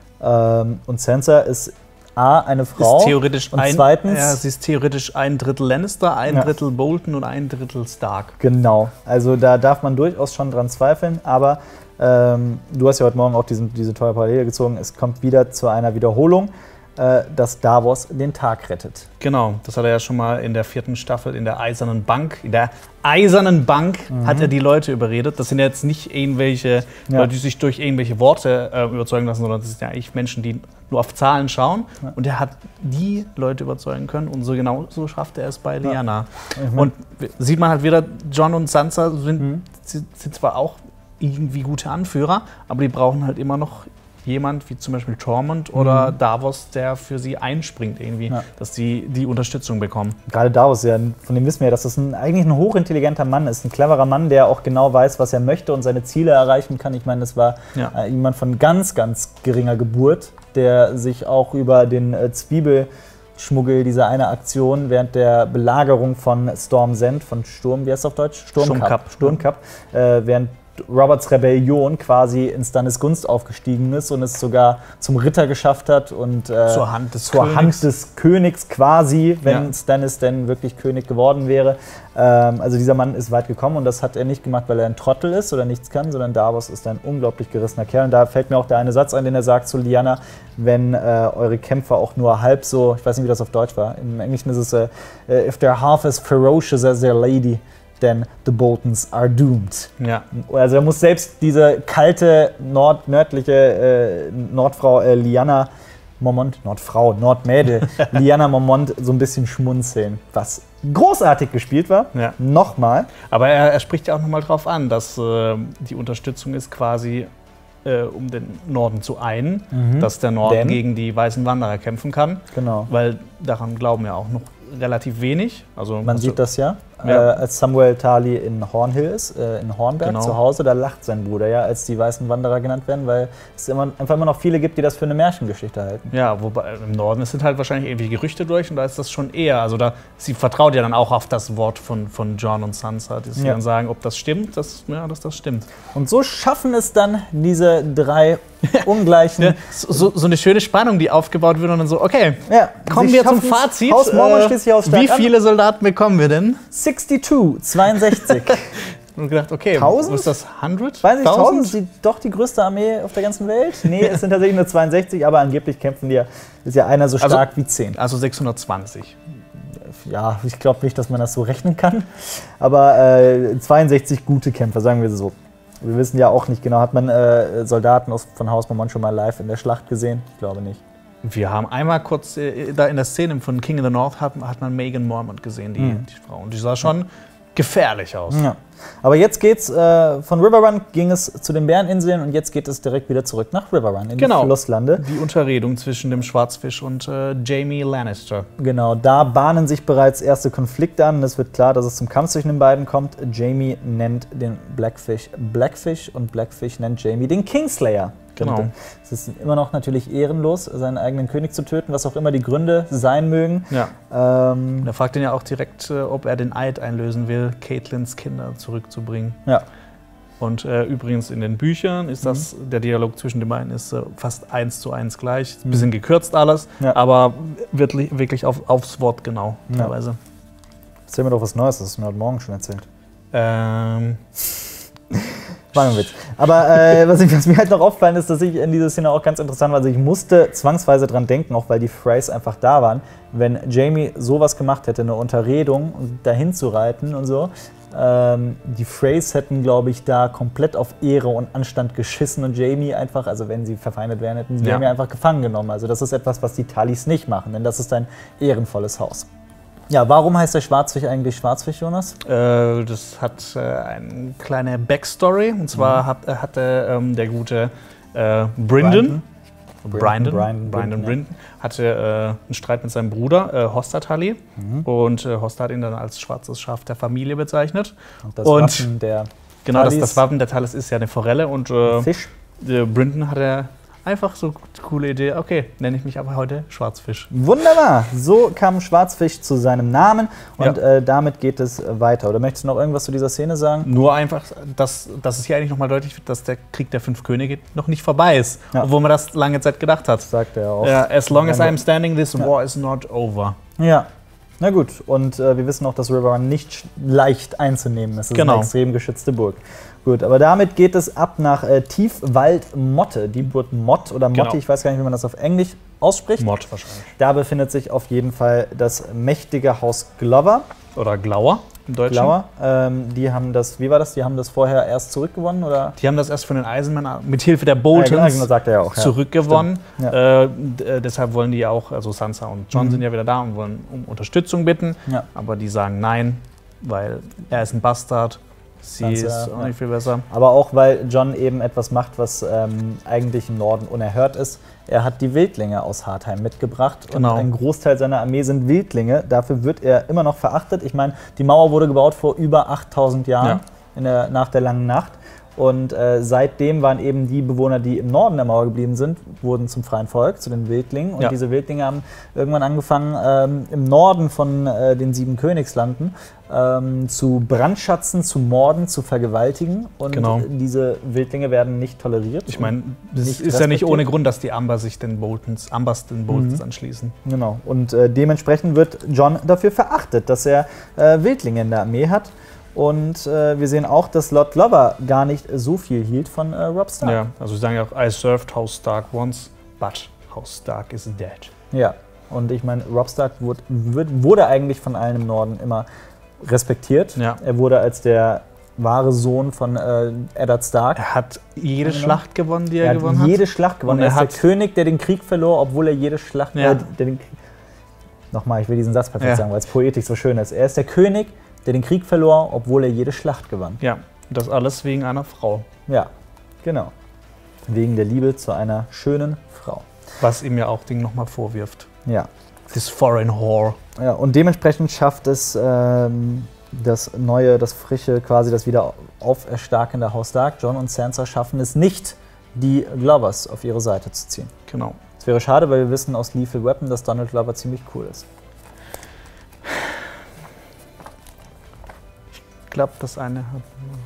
Ähm, und Sansa ist A, eine Frau. Ist theoretisch und ein, zweitens, ja, sie ist theoretisch ein Drittel Lannister, ein Ja. Drittel Bolton und ein Drittel Stark. Genau, also da darf man durchaus schon dran zweifeln, aber ähm, du hast ja heute Morgen auch diesen, diese tolle Parallele gezogen. Es kommt wieder zu einer Wiederholung, äh, dass Davos den Tag rettet. Genau, das hat er ja schon mal in der vierten Staffel in der Eisernen Bank. In der Eisernen Bank Mhm. hat er die Leute überredet. Das sind ja jetzt nicht irgendwelche Ja. Leute, die sich durch irgendwelche Worte äh, überzeugen lassen, sondern das sind ja eigentlich Menschen, die nur auf Zahlen schauen. Ja. Und er hat die Leute überzeugen können. Und so genau so schafft er es bei Lyanna. Ich mein- Und sieht man halt wieder, Jon und Sansa sind, Mhm. sind, sind zwar auch irgendwie gute Anführer, aber die brauchen halt immer noch jemand wie zum Beispiel Tormund oder Mhm. Davos, der für sie einspringt irgendwie, Ja. dass sie die Unterstützung bekommen. Gerade Davos, ja, von dem wissen wir ja, dass das ein, eigentlich ein hochintelligenter Mann ist. Ein cleverer Mann, der auch genau weiß, was er möchte und seine Ziele erreichen kann. Ich meine, das war Ja. äh, jemand von ganz, ganz geringer Geburt, der sich auch über den äh, Zwiebelschmuggel, diese eine Aktion während der Belagerung von Storm's End, von Sturm, wie heißt es auf Deutsch? Sturmcup. Sturmcup, äh, während Roberts Rebellion quasi in Stannis Gunst aufgestiegen ist und es sogar zum Ritter geschafft hat und äh, Zur Hand des zur Königs. Hand des Königs quasi, wenn Ja. Stannis denn wirklich König geworden wäre. Ähm, also dieser Mann ist weit gekommen und das hat er nicht gemacht, weil er ein Trottel ist oder nichts kann, sondern Davos ist ein unglaublich gerissener Kerl. Und da fällt mir auch der eine Satz ein, den er sagt zu Lyanna, wenn äh, eure Kämpfer auch nur halb so, ich weiß nicht, wie das auf Deutsch war, im Englischen ist es, äh, if they're half as ferocious as their lady, then the Boltons are doomed. Ja. Also er muss selbst diese kalte, nord nördliche äh, Nordfrau äh, Lyanna Mormont, Nordfrau, Nordmädel, Lyanna Mormont so ein bisschen schmunzeln, was großartig gespielt war. Ja. Nochmal. Aber er, er spricht ja auch nochmal drauf an, dass äh, die Unterstützung ist quasi, äh, um den Norden zu einen, Mhm. dass der Norden Denn? gegen die weißen Wanderer kämpfen kann. Genau. Weil daran glauben ja auch noch relativ wenig. Also, Man sieht das ja, Ja. Äh, als Samuel Tarly in Hornhill ist, äh, in Hornberg Genau. zu Hause, da lacht sein Bruder ja, als die weißen Wanderer genannt werden, weil es immer, einfach immer noch viele gibt, die das für eine Märchengeschichte halten. Ja, wobei im Norden sind halt wahrscheinlich irgendwie Gerüchte durch und da ist das schon eher. Also da, sie vertraut ja dann auch auf das Wort von, von Jon und Sansa, dass sie Ja. dann sagen, ob das stimmt, dass, ja, dass das stimmt. Und so schaffen es dann diese drei ungleichen... Ja, so, so eine schöne Spannung, die aufgebaut wird und dann so, okay, Ja, kommen sie wir zum schaffen's. Fazit. Haus Mormon Äh, schließt sich aus stark Wie viele Soldaten bekommen wir denn? zweiundsechzig, zweiundsechzig. Und gedacht, okay, Tausend? wo ist das? hundert? Weiß nicht, tausend ist die, doch die größte Armee auf der ganzen Welt? Nee, es sind tatsächlich nur zweiundsechzig, aber angeblich kämpfen die ja, ist ja einer so Also- stark wie zehn. Also sechshundertzwanzig. Ja, ich glaube nicht, dass man das so rechnen kann, aber äh, zweiundsechzig gute Kämpfer, sagen wir so. Wir wissen ja auch nicht genau, hat man äh, Soldaten aus, von Haus Mormont schon mal live in der Schlacht gesehen? Ich glaube nicht. Wir haben einmal kurz äh, da in der Szene von King in the North hat, hat man Megan Mormont gesehen, die, Mhm. die Frau. Und die sah schon gefährlich aus. Ja. Aber jetzt geht's, äh, von Riverrun ging es zu den Bäreninseln und jetzt geht es direkt wieder zurück nach Riverrun, in Genau. die Flusslande. Die Unterredung zwischen dem Schwarzfisch und äh, Jaime Lannister. Genau, da bahnen sich bereits erste Konflikte an. Es wird klar, dass es zum Kampf zwischen den beiden kommt. Jaime nennt den Blackfish Blackfish und Blackfish nennt Jaime den Kingslayer. Genau. Und es ist immer noch natürlich ehrenlos, seinen eigenen König zu töten, was auch immer die Gründe sein mögen. Ja. Ähm, Und er fragt ihn ja auch direkt, äh, ob er den Eid einlösen will, Caitlins Kinder zurückzubringen. ja. Und äh, übrigens in den Büchern ist das, der Dialog zwischen den beiden ist äh, fast eins zu eins gleich. Ein bisschen gekürzt alles, Ja. aber wirklich, wirklich auf, aufs Wort genau Ja. teilweise. Erzähl mir doch was Neues, das hast du mir heute Morgen schon erzählt. Ähm, War nur ein Witz. Aber äh, was, ich, was mir halt noch aufgefallen ist, dass ich in dieser Szene auch ganz interessant war, also ich musste zwangsweise dran denken, auch weil die Freys einfach da waren, wenn Jaime sowas gemacht hätte, eine Unterredung und dahin zu reiten und so, Ähm, die Freys hätten, glaube ich, da komplett auf Ehre und Anstand geschissen und Jaime einfach, also wenn sie verfeindet wären, hätten sie ja. Jaime einfach gefangen genommen. Also das ist etwas, was die Tullys nicht machen, denn das ist ein ehrenvolles Haus. Ja, warum heißt der Schwarzfisch eigentlich Schwarzfisch, Jonas? Äh, das hat äh, eine kleine Backstory. Und zwar mhm. hat, hatte ähm, der gute äh, Brynden, Brynden, Brynden, Brynden, Brynden ja. hatte äh, einen Streit mit seinem Bruder, äh, Hoster Tully. Mhm. Und äh, Hoster hat ihn dann als schwarzes Schaf der Familie bezeichnet. Und das und Wappen der Genau, das, das Wappen der Tullys ist ja eine Forelle. Und äh, Fisch. Äh, Brynden hatte einfach so eine coole Idee. Okay, nenne ich mich aber heute Schwarzfisch. Wunderbar. So kam Schwarzfisch zu seinem Namen und ja. äh, damit geht es weiter. Oder möchtest du noch irgendwas zu dieser Szene sagen? Nur einfach, dass, dass es hier eigentlich nochmal deutlich wird, dass der Krieg der fünf Könige noch nicht vorbei ist. Ja. Obwohl man das lange Zeit gedacht hat. Das sagt er auch. Ja, as long as I'm standing, this ja. war is not over. Ja. Na gut, und äh, wir wissen auch, dass Riverrun nicht leicht einzunehmen ist. Es ist genau. eine extrem geschützte Burg. Gut, aber damit geht es ab nach äh, Tiefwald-Motte, die Burg Mott oder Motti, genau. ich weiß gar nicht, wie man das auf Englisch ausspricht. Mott wahrscheinlich. Da befindet sich auf jeden Fall das mächtige Haus Glover. Oder Glauer im Deutschen. Glauer. Ähm, die haben das, wie war das? Die haben das vorher erst zurückgewonnen, oder? Die haben das erst von den Eisenmännern mit Hilfe der Boltons ja, genau, sagt er ja auch, zurückgewonnen. Ja. Äh, äh, deshalb wollen die ja auch, also Sansa und Jon mhm. sind ja wieder da und wollen um Unterstützung bitten. Ja. Aber die sagen nein, weil er ist ein Bastard. Sie Sansa, ist auch nicht viel besser. Aber auch, weil Jon eben etwas macht, was ähm, eigentlich im Norden unerhört ist. Er hat die Wildlinge aus Hardheim mitgebracht. Genau. Und ein Großteil seiner Armee sind Wildlinge. Dafür wird er immer noch verachtet. Ich meine, die Mauer wurde gebaut vor über achttausend Jahren ja. in der, nach der langen Nacht. Und äh, seitdem waren eben die Bewohner, die im Norden der Mauer geblieben sind, wurden zum freien Volk, zu den Wildlingen. Und ja. diese Wildlinge haben irgendwann angefangen, ähm, im Norden von äh, den sieben Königslanden ähm, zu brandschatzen, zu morden, zu vergewaltigen. Und genau. diese Wildlinge werden nicht toleriert. Ich meine, es ist ja nicht ohne Grund, dass die Amber sich den Boltons, Ambers den Boltons mhm. anschließen. Genau. Und äh, dementsprechend wird Jon dafür verachtet, dass er äh, Wildlinge in der Armee hat. Und äh, wir sehen auch, dass Lord Glover gar nicht so viel hielt von äh, Robb Stark. Ja, also sie sagen ja auch, I served House Stark once, but House Stark is dead. Ja, und ich meine, Robb Stark wurde, wurde eigentlich von allen im Norden immer respektiert. Ja. Er wurde als der wahre Sohn von äh, Eddard Stark. Er hat jede genau. Schlacht gewonnen, die er, er gewonnen hat. jede hat. Schlacht gewonnen. Und er, er ist der König, der den Krieg verlor, obwohl er jede Schlacht... Ja. Äh, der den, nochmal, ich will diesen Satz perfekt ja. sagen, weil es poetisch so schön ist. Er ist der König, der den Krieg verlor, obwohl er jede Schlacht gewann. Ja, das alles wegen einer Frau. Ja, genau. Wegen der Liebe zu einer schönen Frau. Was ihm ja auch Ding nochmal vorwirft. Ja. This foreign whore. Ja, und dementsprechend schafft es ähm, das neue, das frische, quasi das wieder auferstärkende Haus Stark. Jon und Sansa schaffen es nicht, die Glovers auf ihre Seite zu ziehen. Genau. Es wäre schade, weil wir wissen aus Lethal Weapon, dass Donald Glover ziemlich cool ist. Ich glaube, das eine hat.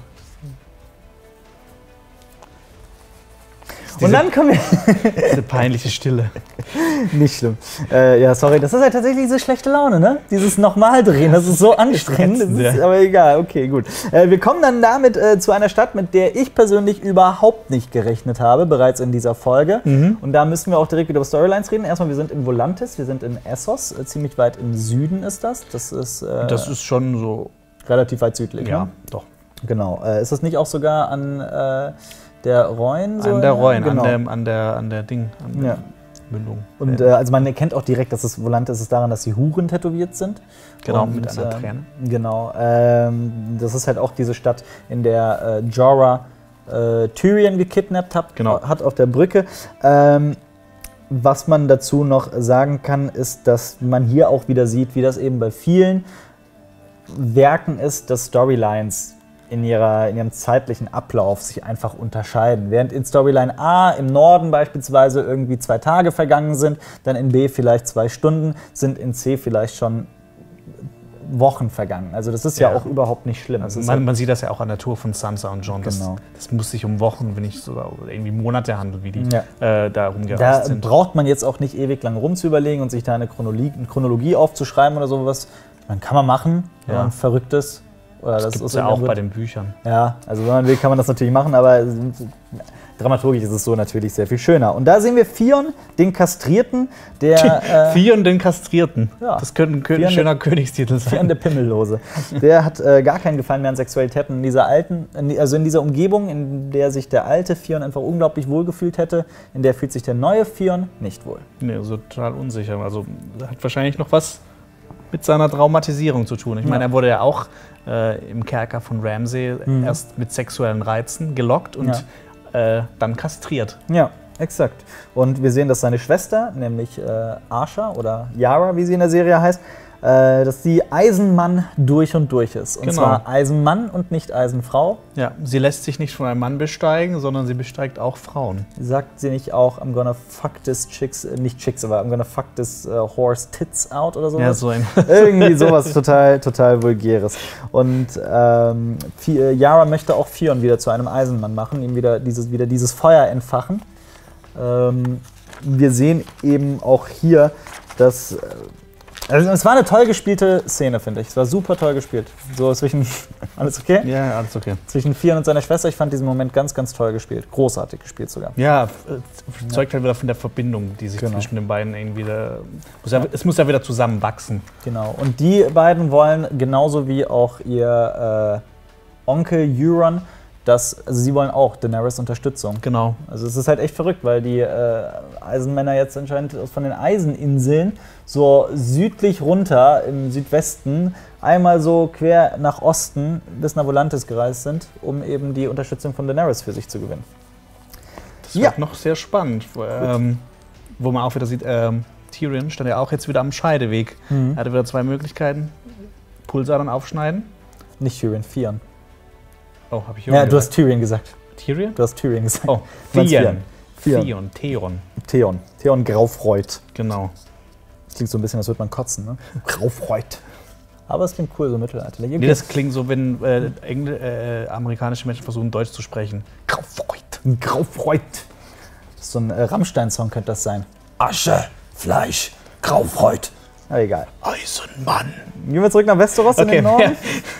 Diese, und dann kommen wir. Diese peinliche Stille. Nicht schlimm. Äh, ja, sorry, das ist halt tatsächlich diese schlechte Laune, ne? Dieses nochmal drehen, das ist so anstrengend. Das ist, aber egal, okay, gut. Äh, wir kommen dann damit äh, zu einer Stadt, mit der ich persönlich überhaupt nicht gerechnet habe, bereits in dieser Folge. Mhm. Und da müssen wir auch direkt wieder über Storylines reden. Erstmal, wir sind in Volantis, wir sind in Essos, äh, ziemlich weit im Süden ist das. Das ist, äh, das ist schon so. Relativ weit südlich, ja, ne? Doch. Genau. Äh, ist das nicht auch sogar an äh, der Rhein? So an der Rhein, genau. an, der, an, der, an der Ding, an der ja. Mündung. Und äh, also man erkennt auch direkt, dass es Volantis ist daran, dass sie Huren tätowiert sind. Genau, und, mit einer äh, Träne. Genau. Ähm, das ist halt auch diese Stadt, in der äh, Jorah äh, Tyrion gekidnappt hat, genau. hat auf der Brücke. Ähm, was man dazu noch sagen kann, ist, dass man hier auch wieder sieht, wie das eben bei vielen Werken ist, dass Storylines in, ihrer, in ihrem zeitlichen Ablauf sich einfach unterscheiden. Während in Storyline A im Norden beispielsweise irgendwie zwei Tage vergangen sind, dann in B vielleicht zwei Stunden, sind in C vielleicht schon Wochen vergangen. Also das ist ja, ja auch überhaupt nicht schlimm. Also man, man sieht das ja auch an der Tour von Sansa und Jon. Das, genau. das muss sich um Wochen, wenn nicht sogar irgendwie Monate handeln, wie die ja. äh, da rumgereist da sind. Da braucht man jetzt auch nicht ewig lang rumzuüberlegen und sich da eine Chronologie, eine Chronologie aufzuschreiben oder sowas. Man kann man machen, wenn ja. man verrückt ist. Oder das, das gibt es ist ja auch wird. bei den Büchern. Ja, also wenn man will, kann man das natürlich machen, aber dramaturgisch ist es so natürlich sehr viel schöner. Und da sehen wir Fion, den Kastrierten, der... Äh, Fion, den Kastrierten. Ja. Das könnte ein Fion schöner de, Königstitel sein. Fion, der Pimmellose. Der hat äh, gar keinen Gefallen mehr an Sexualität. In dieser alten, also in dieser Umgebung, in der sich der alte Fion einfach unglaublich wohlgefühlt hätte, in der fühlt sich der neue Fion nicht wohl. Nee, also total unsicher. Also hat wahrscheinlich noch was mit seiner Traumatisierung zu tun. Ich meine, er wurde ja auch äh, im Kerker von Ramsay mhm. erst mit sexuellen Reizen gelockt und ja. äh, dann kastriert. Ja, exakt. Und wir sehen, dass seine Schwester, nämlich äh, Asha oder Yara, wie sie in der Serie heißt, äh, dass sie Eisenmann durch und durch ist. Und genau. zwar Eisenmann und nicht Eisenfrau. Ja, sie lässt sich nicht von einem Mann besteigen, sondern sie besteigt auch Frauen. Sagt sie nicht auch, I'm gonna fuck this chicks, äh, nicht chicks, aber I'm gonna fuck this uh, horse tits out oder sowas? Ja, so ein. Irgendwie sowas total, total Vulgäres. Und ähm, Yara möchte auch Fion wieder zu einem Eisenmann machen, ihm wieder dieses, wieder dieses Feuer entfachen. Ähm, wir sehen eben auch hier, dass... Äh, Also es war eine toll gespielte Szene, finde ich. Es war super toll gespielt. So zwischen... Alles okay? Ja, alles okay. Zwischen Fion und seiner Schwester. Ich fand diesen Moment ganz, ganz toll gespielt. Großartig gespielt sogar. Ja, äh, zeugt halt wieder von der Verbindung, die sich genau. zwischen den beiden irgendwie wieder... Muss ja, es muss ja wieder zusammenwachsen. Genau. Und die beiden wollen, genauso wie auch ihr äh, Onkel Euron, dass, also sie wollen auch Daenerys Unterstützung. Genau. Also es ist halt echt verrückt, weil die äh, Eisenmänner jetzt anscheinend von den Eiseninseln so südlich runter im Südwesten einmal so quer nach Osten bis nach Volantis gereist sind, um eben die Unterstützung von Daenerys für sich zu gewinnen. Das wird ja. noch sehr spannend, ähm, wo man auch wieder sieht, ähm, Tyrion stand ja auch jetzt wieder am Scheideweg. Mhm. Er hatte wieder zwei Möglichkeiten, Pulsadern aufschneiden. Nicht Tyrion, Fion. Oh, hab ich Ja, gesagt. Du hast Tyrion gesagt. Tyrion? Du hast Tyrion gesagt. Oh, Theon. Theon. Theon. Theon. Theon Graufreud. Genau. Klingt so ein bisschen, als würde man kotzen, ne? Graufreud. Aber es klingt cool, so mittelalterlich. Nee, das klingt so, wenn äh, Engl äh, amerikanische Menschen versuchen, Deutsch zu sprechen. Graufreud. Graufreud. So ein äh, Rammstein-Song könnte das sein. Asche, Fleisch, Graufreud. Na egal. Eisenmann. Gehen wir zurück nach Westeros in okay. den Norden.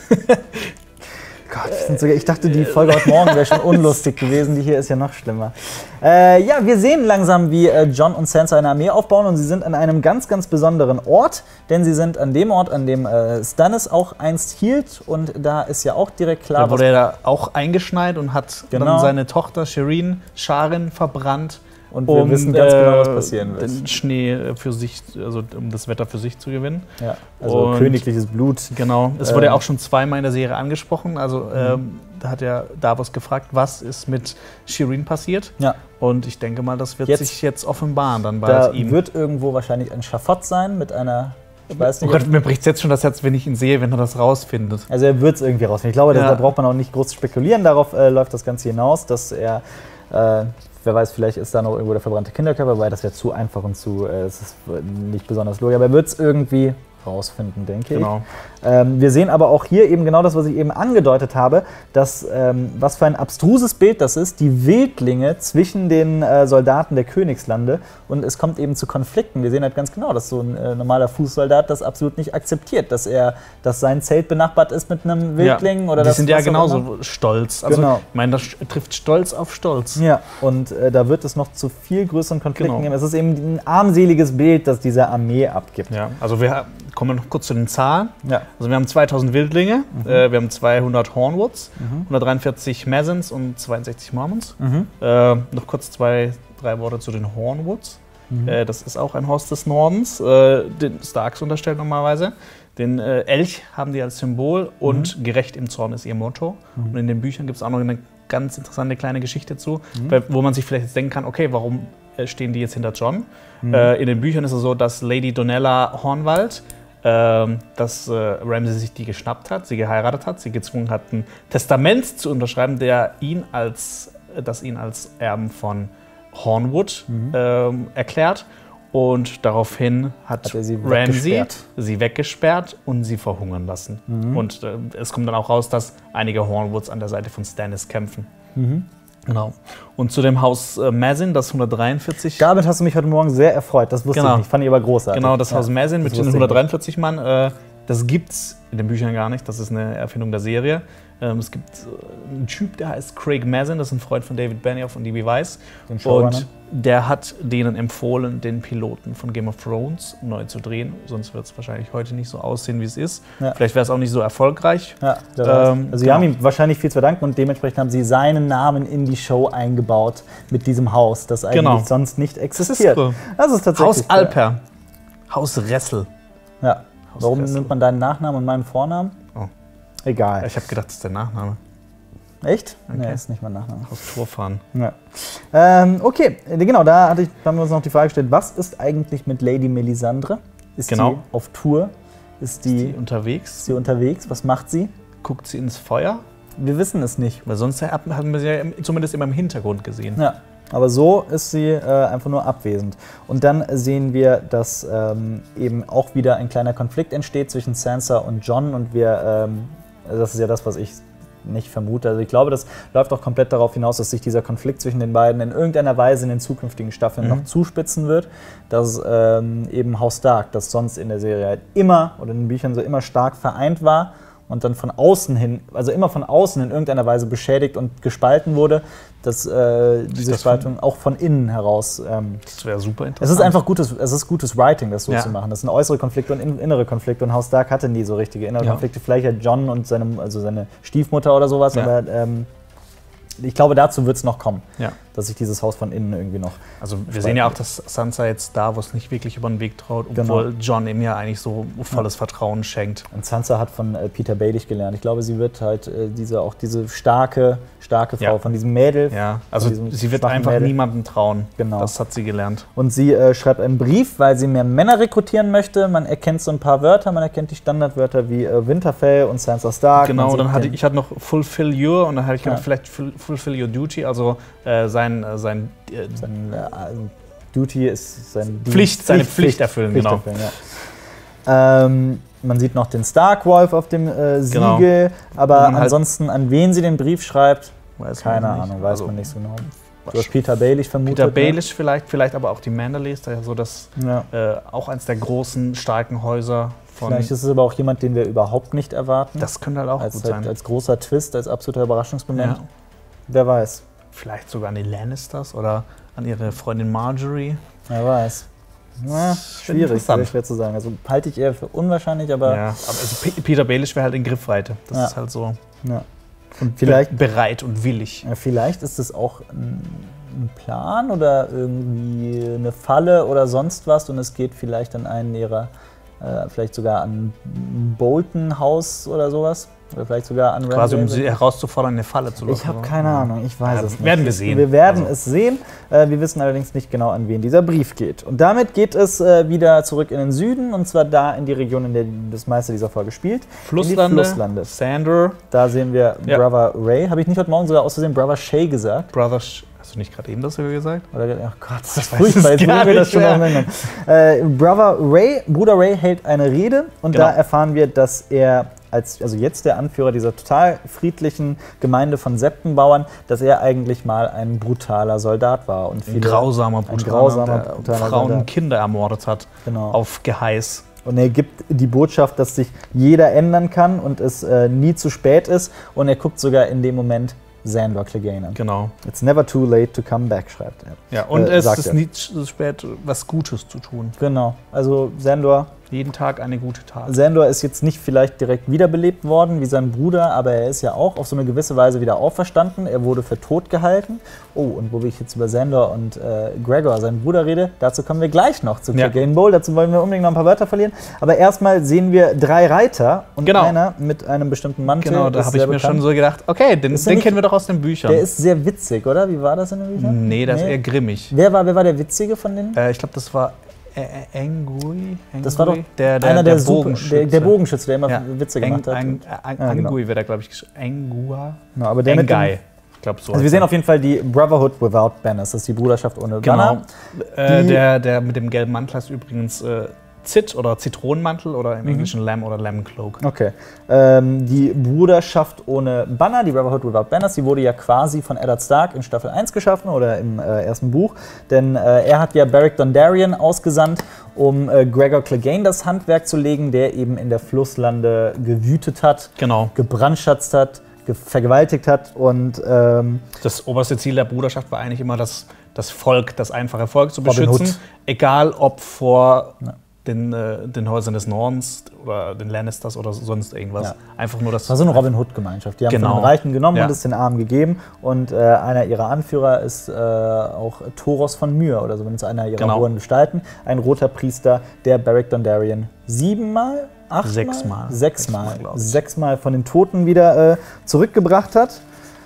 Gott, ich, sogar, ich dachte, die Folge heute Morgen wäre schon unlustig gewesen. Die hier ist ja noch schlimmer. Äh, ja, wir sehen langsam, wie äh, Jon und Sansa eine Armee aufbauen. Und sie sind an einem ganz, ganz besonderen Ort. Denn sie sind an dem Ort, an dem äh, Stannis auch einst hielt. Und da ist ja auch direkt klar, da wurde er da auch eingeschneit und hat genau. dann seine Tochter Shireen Sharin verbrannt. Und wir um, wissen ganz genau, was passieren wird. Den Schnee für sich, also um das Wetter für sich zu gewinnen. Ja, also und königliches Blut. Genau, es wurde ja auch schon zweimal in der Serie angesprochen. Also mhm. ähm, da hat ja Davos gefragt, was ist mit Shireen passiert. Ja. Und ich denke mal, das wird jetzt, sich jetzt offenbaren dann bei da ihm. Da wird irgendwo wahrscheinlich ein Schafott sein mit einer... Ich weiß nicht, oh Gott, mir bricht jetzt schon das Herz, wenn ich ihn sehe, wenn er das rausfindet. Also er wird es irgendwie rausfinden. Ich glaube, ja. das, da braucht man auch nicht groß spekulieren. Darauf äh, läuft das Ganze hinaus, dass er... Äh, Wer weiß, vielleicht ist da noch irgendwo der verbrannte Kinderkörper, weil das wäre zu einfach und zu, äh, das ist nicht besonders logisch. Aber er wird es irgendwie rausfinden, denke genau. ich. Ähm, wir sehen aber auch hier eben genau das, was ich eben angedeutet habe, dass, ähm, was für ein abstruses Bild das ist, die Wildlinge zwischen den äh, Soldaten der Königslande, und es kommt eben zu Konflikten. Wir sehen halt ganz genau, dass so ein äh, normaler Fußsoldat das absolut nicht akzeptiert, dass er, dass sein Zelt benachbart ist mit einem Wildling. Ja, oder die das, sind ja genauso stolz. Also, genau. Ich meine, das trifft Stolz auf Stolz. Ja, und äh, da wird es noch zu viel größeren Konflikten genau. geben. Es ist eben ein armseliges Bild, das diese Armee abgibt. Ja, also wir kommen noch kurz zu den Zahlen. Ja. Also wir haben zweitausend Wildlinge, mhm. äh, wir haben zweihundert Hornwoods, mhm. hundertdreiundvierzig Mazens und zweiundsechzig Mormonts. Mhm. Äh, noch kurz zwei, drei Worte zu den Hornwoods. Mhm. Äh, das ist auch ein Haus des Nordens, äh, den Starks unterstellt normalerweise. Den äh, Elch haben die als Symbol und mhm. gerecht im Zorn ist ihr Motto. Mhm. Und in den Büchern gibt es auch noch eine ganz interessante kleine Geschichte zu, mhm. wo man sich vielleicht jetzt denken kann, okay, warum äh, stehen die jetzt hinter Jon? Mhm. Äh, in den Büchern ist es so, dass Lady Donella Hornwald, dass äh, Ramsay sich die geschnappt hat, sie geheiratet hat, sie gezwungen hat, ein Testament zu unterschreiben, der ihn als, das ihn als Erben von Hornwood mhm. ähm, erklärt. Und daraufhin hat, hat sie Ramsay weggesperrt. sie weggesperrt und sie verhungern lassen. Mhm. Und äh, es kommt dann auch raus, dass einige Hornwoods an der Seite von Stannis kämpfen. Mhm. Genau. Und zu dem Haus äh, Mazin, das hundertdreiundvierzig. Damit hast du mich heute Morgen sehr erfreut, das wusste genau. ich nicht, fand ich aber großartig. Genau, das Haus ja, Mazin mit den hundertdreiundvierzig Mann. Äh, Das gibt's in den Büchern gar nicht, das ist eine Erfindung der Serie. Ähm, es gibt einen Typ, der heißt Craig Mazin, das ist ein Freund von David Benioff und D B Weiss. Und der hat denen empfohlen, den Piloten von Game of Thrones neu zu drehen. Sonst wird es wahrscheinlich heute nicht so aussehen, wie es ist. Ja. Vielleicht wäre es auch nicht so erfolgreich. Ja, ähm, also sie genau. haben ihm wahrscheinlich viel zu verdanken und dementsprechend haben sie seinen Namen in die Show eingebaut mit diesem Haus, das eigentlich genau. sonst nicht existiert. Das ist, das ist tatsächlich Haus Alper. Haus Ressel. Ja. Haus Warum Ressel. Nimmt man deinen Nachnamen und meinen Vornamen? Oh. Egal. Ich habe gedacht, das ist der Nachname. Echt? Okay. Nee, ist nicht mein Nachname. Aus Torfahren. Ja. Ähm, okay, genau, da hatte ich, haben wir uns noch die Frage gestellt, was ist eigentlich mit Lady Melisandre? Ist genau. die auf Tour? Ist die, ist die unterwegs? Ist sie unterwegs? Was macht sie? Guckt sie ins Feuer? Wir wissen es nicht. Weil sonst haben wir sie ja zumindest immer im Hintergrund gesehen. Ja, aber so ist sie äh, einfach nur abwesend. Und dann sehen wir, dass ähm, eben auch wieder ein kleiner Konflikt entsteht zwischen Sansa und Jon. Und wir, ähm, das ist ja das, was ich nicht vermute. Also ich glaube, das läuft auch komplett darauf hinaus, dass sich dieser Konflikt zwischen den beiden in irgendeiner Weise in den zukünftigen Staffeln mhm. noch zuspitzen wird. Dass ähm, eben Haus Stark, das sonst in der Serie halt immer oder in den Büchern so immer stark vereint war und dann von außen hin, also immer von außen in irgendeiner Weise beschädigt und gespalten wurde, dass äh, diese das Spaltung auch von innen heraus. Ähm, das wäre super interessant. Es ist einfach gutes, es ist gutes Writing, das so ja. zu machen. Das sind äußere Konflikte und innere Konflikte und Haus Stark hatte nie so richtige innere ja. Konflikte. Vielleicht hat Jon und seine, also seine Stiefmutter oder sowas, ja. aber ähm, ich glaube, dazu wird es noch kommen, ja. dass sich dieses Haus von innen irgendwie noch. Also wir sehen ja auch, dass Sansa jetzt Davos nicht wirklich über den Weg traut, obwohl genau. Jon ihm ja eigentlich so volles ja. Vertrauen schenkt. Und Sansa hat von äh, Peter Baelish gelernt. Ich glaube, sie wird halt äh, diese auch diese starke, starke Frau ja. von diesem Mädel. Ja, also sie wird einfach Mädel. niemandem trauen. Genau. Das hat sie gelernt. Und sie äh, schreibt einen Brief, weil sie mehr Männer rekrutieren möchte. Man erkennt so ein paar Wörter, man erkennt die Standardwörter wie äh, Winterfell und Sansa Stark. Genau, dann hatte ich, ich hatte noch Fulfill Your und dann habe ich gedacht, ja. vielleicht Fulfill Your Duty, also äh, sein, äh, sein, äh, sein äh, Duty ist sein Pflicht, seine Pflicht, Pflicht erfüllen, Pflicht genau. Erfüllen, ja. ähm, man sieht noch den Stark-Wolf auf dem äh, Siegel, genau. aber ansonsten, halt an wen sie den Brief schreibt, weiß keine Ahnung, weiß also, man nicht so genau. Du hast Peter Baelish vermutet. Peter Baelish ne? vielleicht, vielleicht aber auch die Manderleys, da ja so das ja. äh, auch eins der großen, starken Häuser von. Vielleicht ist es aber auch jemand, den wir überhaupt nicht erwarten. Das könnte halt auch als, gut halt, sein. Als großer Twist, als absoluter Überraschungsmoment. Ja. Wer weiß. Vielleicht sogar an die Lannisters oder an ihre Freundin Marjorie. Wer weiß. Ja, schwierig, sehr schwer zu sagen. Also halte ich eher für unwahrscheinlich, aber. Ja, aber also Peter Baelish wäre halt in Griffweite. Das ja. ist halt so. Ja. Und vielleicht, be bereit und willig. Ja, vielleicht ist es auch ein, ein Plan oder irgendwie eine Falle oder sonst was und es geht vielleicht an einen ihrer, äh, vielleicht sogar an Bolton-Haus oder sowas. Oder vielleicht sogar an Quasi, um sie herauszufordern, eine Falle zu locken. Ich habe keine ja. Ahnung, ich weiß ja, es nicht. Werden wir sehen. Wir werden also. es sehen. Äh, wir wissen allerdings nicht genau, an wen dieser Brief geht. Und damit geht es äh, wieder zurück in den Süden, und zwar da in die Region, in der das meiste dieser Folge spielt. Flusslande, Flusslande. Sandor. Da sehen wir ja. Brother Ray. Habe ich nicht heute Morgen sogar aus Versehen Brother Shay gesagt? Brother Sh Hast du nicht gerade eben das sogar gesagt? Oder, oh Gott, das ist furchtbar. Jetzt wir das schon äh, Brother Ray, Bruder Ray hält eine Rede und genau. da erfahren wir, dass er als, also jetzt der Anführer dieser total friedlichen Gemeinde von Septenbauern, dass er eigentlich mal ein brutaler Soldat war. Und viele, ein grausamer, brutaler, ein grausamer, der brutaler Frauen Soldat. und Kinder ermordet hat, genau. auf Geheiß. Und er gibt die Botschaft, dass sich jeder ändern kann und es äh, nie zu spät ist. Und er guckt sogar in dem Moment Sandor Clegane an. Genau. It's never too late to come back, schreibt er. Ja, und äh, es ist er. nie zu spät, was Gutes zu tun. Genau. Also Sandor. Jeden Tag eine gute Tat. Sandor ist jetzt nicht vielleicht direkt wiederbelebt worden wie sein Bruder, aber er ist ja auch auf so eine gewisse Weise wieder auferstanden. Er wurde für tot gehalten. Oh, und wo ich jetzt über Sandor und äh, Gregor, seinen Bruder, rede, dazu kommen wir gleich noch zu ja. Clegane Bowl. Dazu wollen wir unbedingt noch ein paar Wörter verlieren. Aber erstmal sehen wir drei Reiter und genau. einer mit einem bestimmten Mantel. Genau, da habe ich mir bekannt. schon so gedacht, okay, den, den nicht, kennen wir doch aus den Büchern. Der ist sehr witzig, oder? Wie war das in den Büchern? Nee, das nee. ist eher grimmig. Wer war, wer war der Witzige von denen? Äh, ich glaube, das war Engui. Das war doch der, der, einer der, der Bogenschütze. Der, der Bogenschütze, der immer ja. Witze gemacht Eng, hat. Eng, Eng, ja, genau. wäre da, glaube ich, Engua. No, aber der Engai. Mit dem, ich glaube so. Also wir sehen auf jeden Fall die Brotherhood without banners, das ist die Bruderschaft ohne genau. Banner. Äh, der, der mit dem gelben Mantel ist übrigens äh, Zit oder Zitronenmantel oder im mhm. Englischen Lamb oder Lemon Cloak. Okay. Ähm, die Bruderschaft ohne Banner, die Brotherhood Without Banners, die wurde ja quasi von Eddard Stark in Staffel eins geschaffen oder im äh, ersten Buch. Denn äh, er hat ja Beric Dondarrion ausgesandt, um äh, Gregor Clegane das Handwerk zu legen, der eben in der Flusslande gewütet hat, genau. gebrandschatzt hat, vergewaltigt hat. Und ähm, das oberste Ziel der Bruderschaft war eigentlich immer, das, das Volk, das einfache Volk zu beschützen. Egal ob vor ja. den, äh, den Häusern des Nordens oder den Lannisters oder sonst irgendwas. Ja. Einfach nur das. Das war so eine Robin Hood-Gemeinschaft. Die haben genau. von den Reichen genommen ja. und es den Armen gegeben. Und äh, einer ihrer Anführer ist äh, auch Thoros von Myr oder zumindest einer ihrer genau. hohen Gestalten. Ein roter Priester, der Beric Dondarrion siebenmal, achtmal? Sechsmal. Sechsmal. Sechsmal, Sechsmal von den Toten wieder äh, zurückgebracht hat.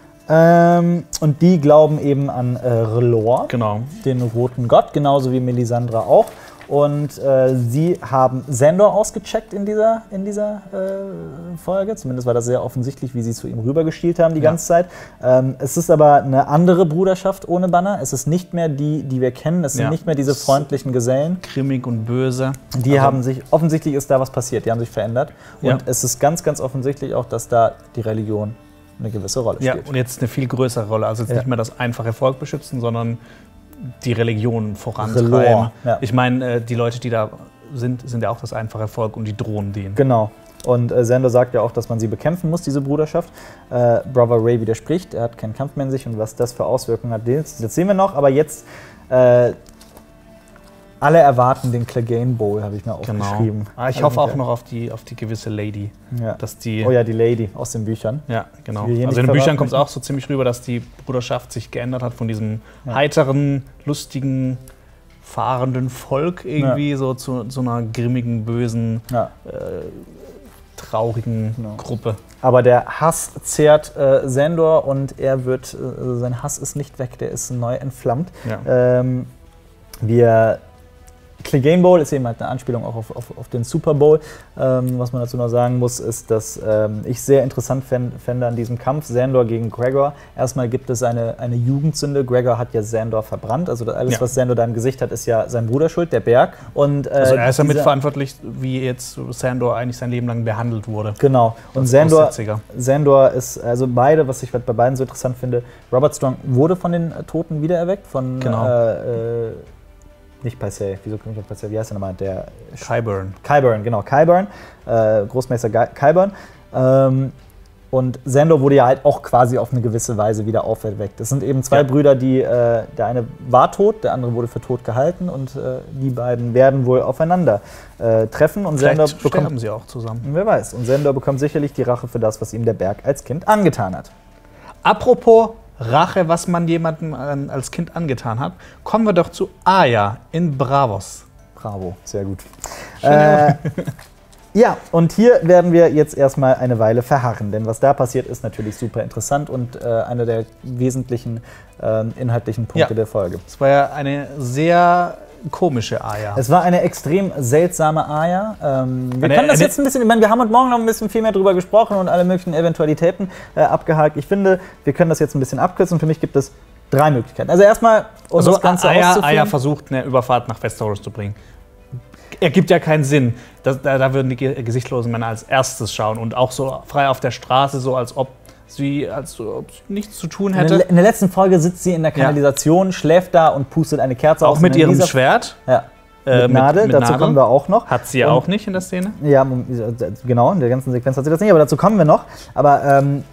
Ähm, und die glauben eben an äh, R'hllor, genau. den roten Gott, genauso wie Melisandre auch. Und äh, sie haben Sandor ausgecheckt in dieser, in dieser äh, Folge. Zumindest war das sehr offensichtlich, wie sie zu ihm rübergestielt haben die ja. ganze Zeit. Ähm, es ist aber eine andere Bruderschaft ohne Banner. Es ist nicht mehr die, die wir kennen. Es sind ja. nicht mehr diese freundlichen Gesellen. Grimmig und böse. Die also haben sich, offensichtlich ist da was passiert. Die haben sich verändert. Und ja. es ist ganz, ganz offensichtlich auch, dass da die Religion eine gewisse Rolle spielt. Ja, und jetzt eine viel größere Rolle. Also jetzt ja. nicht mehr das einfache Volk beschützen, sondern die Religion vorantreiben. Ja. Ich meine, die Leute, die da sind, sind ja auch das einfache Volk und die drohen denen. Genau. Und äh, Sandor sagt ja auch, dass man sie bekämpfen muss, diese Bruderschaft. Äh, Brother Ray widerspricht, er hat keinen Kampf mehr in sich und was das für Auswirkungen hat, das sehen wir noch. Aber jetzt, äh, alle erwarten den Clegane Bowl, habe ich mir aufgeschrieben. Genau. Ah, ich also hoffe auch noch auf die, auf die gewisse Lady. Ja. Dass die oh ja, die Lady aus den Büchern. Ja, genau. Also in den Büchern kommt es auch so ziemlich rüber, dass die Bruderschaft sich geändert hat von diesem ja. heiteren, lustigen, fahrenden Volk irgendwie ja. so zu so einer grimmigen, bösen, ja. äh, traurigen genau. Gruppe. Aber der Hass zehrt äh, Sandor und er wird, äh, sein Hass ist nicht weg, der ist neu entflammt. Ja. Ähm, wir Clegane Bowl ist eben halt eine Anspielung auch auf, auf, auf den Super Bowl. Ähm, was man dazu noch sagen muss, ist, dass ähm, ich sehr interessant fände an diesem Kampf Sandor gegen Gregor. Erstmal gibt es eine, eine Jugendsünde. Gregor hat ja Sandor verbrannt. Also alles, ja. was Sandor da im Gesicht hat, ist ja sein Bruder schuld, der Berg. Und, äh, also er ist ja mitverantwortlich, wie jetzt Sandor eigentlich sein Leben lang behandelt wurde. Genau. Und Sandor, Sandor ist, also beide, was ich bei beiden so interessant finde, Robert Strong wurde von den Toten wiedererweckt. Von, genau. Äh, äh, Nicht Paisei, wieso komme ich auf Paisei? Wie heißt der nochmal? Der Qyburn. Qyburn, genau, Qyburn, äh, Großmeister Qyburn. Ähm, und Sandor wurde ja halt auch quasi auf eine gewisse Weise wieder auferweckt. Das sind eben zwei ja. Brüder, die, äh, der eine war tot, der andere wurde für tot gehalten und äh, die beiden werden wohl aufeinander äh, treffen. Und Vielleicht Sandor bekommt, sterben sie auch zusammen. Wer weiß. Und Sandor bekommt sicherlich die Rache für das, was ihm der Berg als Kind angetan hat. Apropos Rache, was man jemandem als Kind angetan hat, kommen wir doch zu Arya in Braavos. Bravo, sehr gut. Äh, ja, und hier werden wir jetzt erstmal eine Weile verharren, denn was da passiert, ist natürlich super interessant und äh, einer der wesentlichen äh, inhaltlichen Punkte ja. der Folge. Es war ja eine sehr komische Arya. Es war eine extrem seltsame Arya. Ähm, wir eine, können das eine, jetzt ein bisschen, ich meine, wir haben heute Morgen noch ein bisschen viel mehr drüber gesprochen und alle möglichen Eventualitäten äh, abgehakt. Ich finde, wir können das jetzt ein bisschen abkürzen. Für mich gibt es drei Möglichkeiten. Also erstmal, um also das Ganze Arya, auszuführen. Arya versucht, eine Überfahrt nach Westeros zu bringen. Ergibt ja keinen Sinn. Das, da, da würden die gesichtslosen Männer als erstes schauen und auch so frei auf der Straße, so als ob sie, als ob sie nichts zu tun hätte. In der, in der letzten Folge sitzt sie in der Kanalisation, ja. schläft da und pustet eine Kerze auch aus. Auch mit ihrem Schwert. Ja. Äh, mit Nadel, mit, mit dazu Nadel. kommen wir auch noch. Hat sie ja auch nicht in der Szene? Ja, genau, in der ganzen Sequenz hat sie das nicht, aber dazu kommen wir noch. Aber ähm,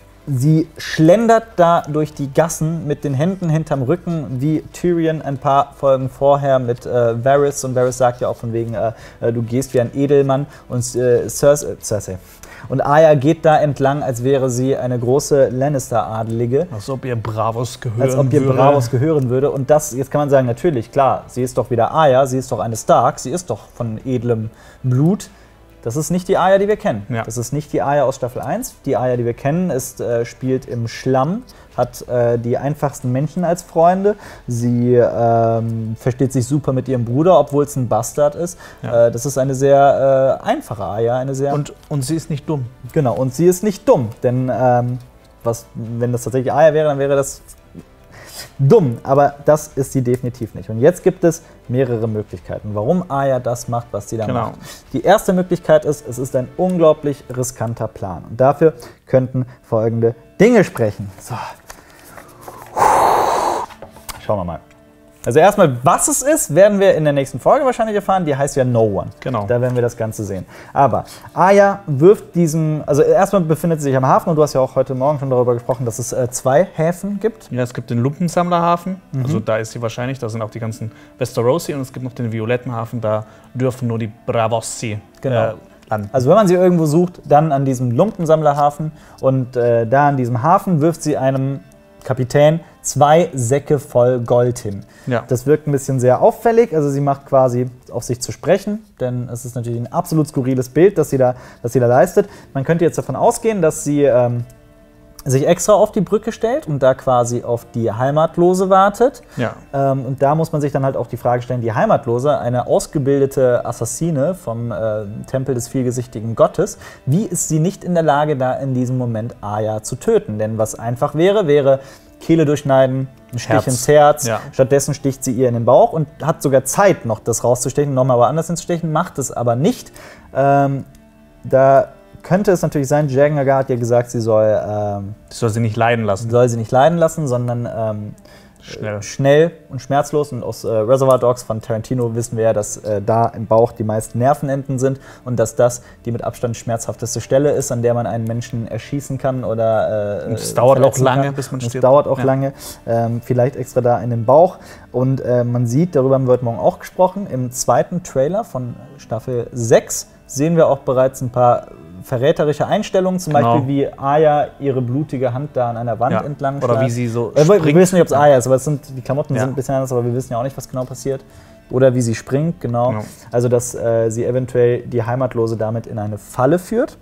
sie schlendert da durch die Gassen mit den Händen hinterm Rücken, wie Tyrion ein paar Folgen vorher mit äh, Varys. Und Varys sagt ja auch von wegen, äh, du gehst wie ein Edelmann. Und äh, Cersei, Cersei. Und Arya geht da entlang, als wäre sie eine große Lannister-Adelige. Als ob ihr Bravos gehören würde. Als ob ihr würde. Bravos gehören würde. Und das, jetzt kann man sagen, natürlich, klar, sie ist doch wieder Arya, sie ist doch eine Stark, sie ist doch von edlem Blut. Das ist nicht die Arya, die wir kennen. Ja. Das ist nicht die Arya aus Staffel eins. Die Arya, die wir kennen, ist, äh, spielt im Schlamm, hat äh, die einfachsten Menschen als Freunde. Sie ähm, versteht sich super mit ihrem Bruder, obwohl es ein Bastard ist. Ja. Äh, das ist eine sehr äh, einfache Arya. Eine sehr und, und sie ist nicht dumm. Genau, und sie ist nicht dumm. Denn ähm, was, wenn das tatsächlich Arya wäre, dann wäre das... Dumm, aber das ist sie definitiv nicht. Und jetzt gibt es mehrere Möglichkeiten, warum Arya das macht, was sie da Genau. macht. Die erste Möglichkeit ist, es ist ein unglaublich riskanter Plan. Und dafür könnten folgende Dinge sprechen. So. Schauen wir mal. Also erstmal, was es ist, werden wir in der nächsten Folge wahrscheinlich erfahren. Die heißt ja No One. Genau. Da werden wir das Ganze sehen. Aber Arya wirft diesem, also erstmal befindet sie sich am Hafen und du hast ja auch heute Morgen schon darüber gesprochen, dass es äh, zwei Häfen gibt. Ja, es gibt den Lumpensammlerhafen, Mhm. also da ist sie wahrscheinlich, da sind auch die ganzen Westerosi, und es gibt noch den violetten Hafen, da dürfen nur die Bravossi Genau. äh, landen. Also wenn man sie irgendwo sucht, dann an diesem Lumpensammlerhafen und äh, da an diesem Hafen wirft sie einem Kapitän zwei Säcke voll Gold hin. Ja. Das wirkt ein bisschen sehr auffällig, also sie macht quasi auf sich zu sprechen, denn es ist natürlich ein absolut skurriles Bild, das sie da, das sie da leistet. Man könnte jetzt davon ausgehen, dass sie ähm, sich extra auf die Brücke stellt und da quasi auf die Heimatlose wartet. Ja. Ähm, und da muss man sich dann halt auch die Frage stellen, die Heimatlose, eine ausgebildete Assassine vom äh, Tempel des vielgesichtigen Gottes, wie ist sie nicht in der Lage, da in diesem Moment Arya zu töten? Denn was einfach wäre, wäre Kehle durchschneiden, ein Stich Herz. ins Herz, Ja. stattdessen sticht sie ihr in den Bauch und hat sogar Zeit noch, das rauszustechen, nochmal woanders hinzustechen, macht es aber nicht. Ähm, da könnte es natürlich sein, Jaqen H'ghar hat ja gesagt, sie soll, ähm, Das soll sie nicht leiden lassen. soll sie nicht leiden lassen, sondern ähm, Schnell. schnell und schmerzlos. Und aus äh, Reservoir Dogs von Tarantino wissen wir ja, dass äh, da im Bauch die meisten Nervenenden sind und dass das die mit Abstand schmerzhafteste Stelle ist, an der man einen Menschen erschießen kann oder äh, Und es dauert auch verletzen lange, kann. bis man Und es stirbt. dauert auch Ja. lange, ähm, vielleicht extra da in den Bauch. Und äh, man sieht, darüber wird morgen auch gesprochen, im zweiten Trailer von Staffel sechs sehen wir auch bereits ein paar verräterische Einstellungen, zum Genau. Beispiel wie Arya ihre blutige Hand da an einer Wand Ja. entlang Oder schleift. wie sie so Äh, wir springt. wissen nicht, ob es Arya ist, aber es sind, die Klamotten Ja. sind ein bisschen anders, aber wir wissen ja auch nicht, was genau passiert. Oder wie sie springt, genau. Genau. Also, dass äh, sie eventuell die Heimatlose damit in eine Falle führt.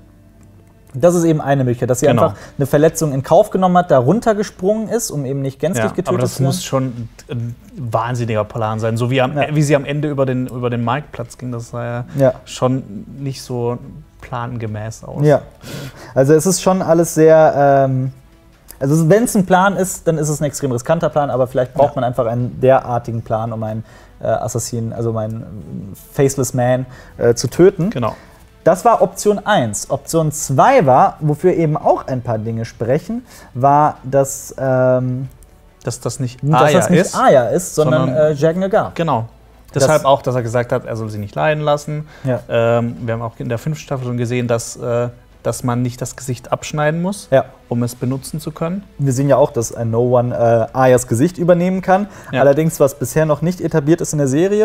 Das ist eben eine Möglichkeit, dass sie Genau. einfach eine Verletzung in Kauf genommen hat, da runtergesprungen ist, um eben nicht gänzlich Ja, getötet aber das zu werden. muss schon ein wahnsinniger Plan sein. So wie, am, Ja. wie sie am Ende über den, über den Marktplatz ging, das sah ja, Ja. schon nicht so plangemäß aus. Ja, also es ist schon alles sehr, ähm, also wenn es ein Plan ist, dann ist es ein extrem riskanter Plan, aber vielleicht braucht Ja. man einfach einen derartigen Plan, um einen äh, Assassinen, also um einen Faceless Man äh, zu töten. Genau. Das war Option eins. Option zwei war, wofür eben auch ein paar Dinge sprechen, war, dass, ähm, Dass das nicht dass Arya das nicht ist. Arya ist, sondern, sondern- äh, Jaqen H'ghar. Genau. Das- Deshalb auch, dass er gesagt hat, er soll sie nicht leiden lassen. Ja. Ähm, wir haben auch in der fünften Staffel schon gesehen, dass, äh, dass man nicht das Gesicht abschneiden muss, Ja. um es benutzen zu können. Wir sehen ja auch, dass ein No One äh, Aryas Gesicht übernehmen kann. Ja. Allerdings, was bisher noch nicht etabliert ist in der Serie,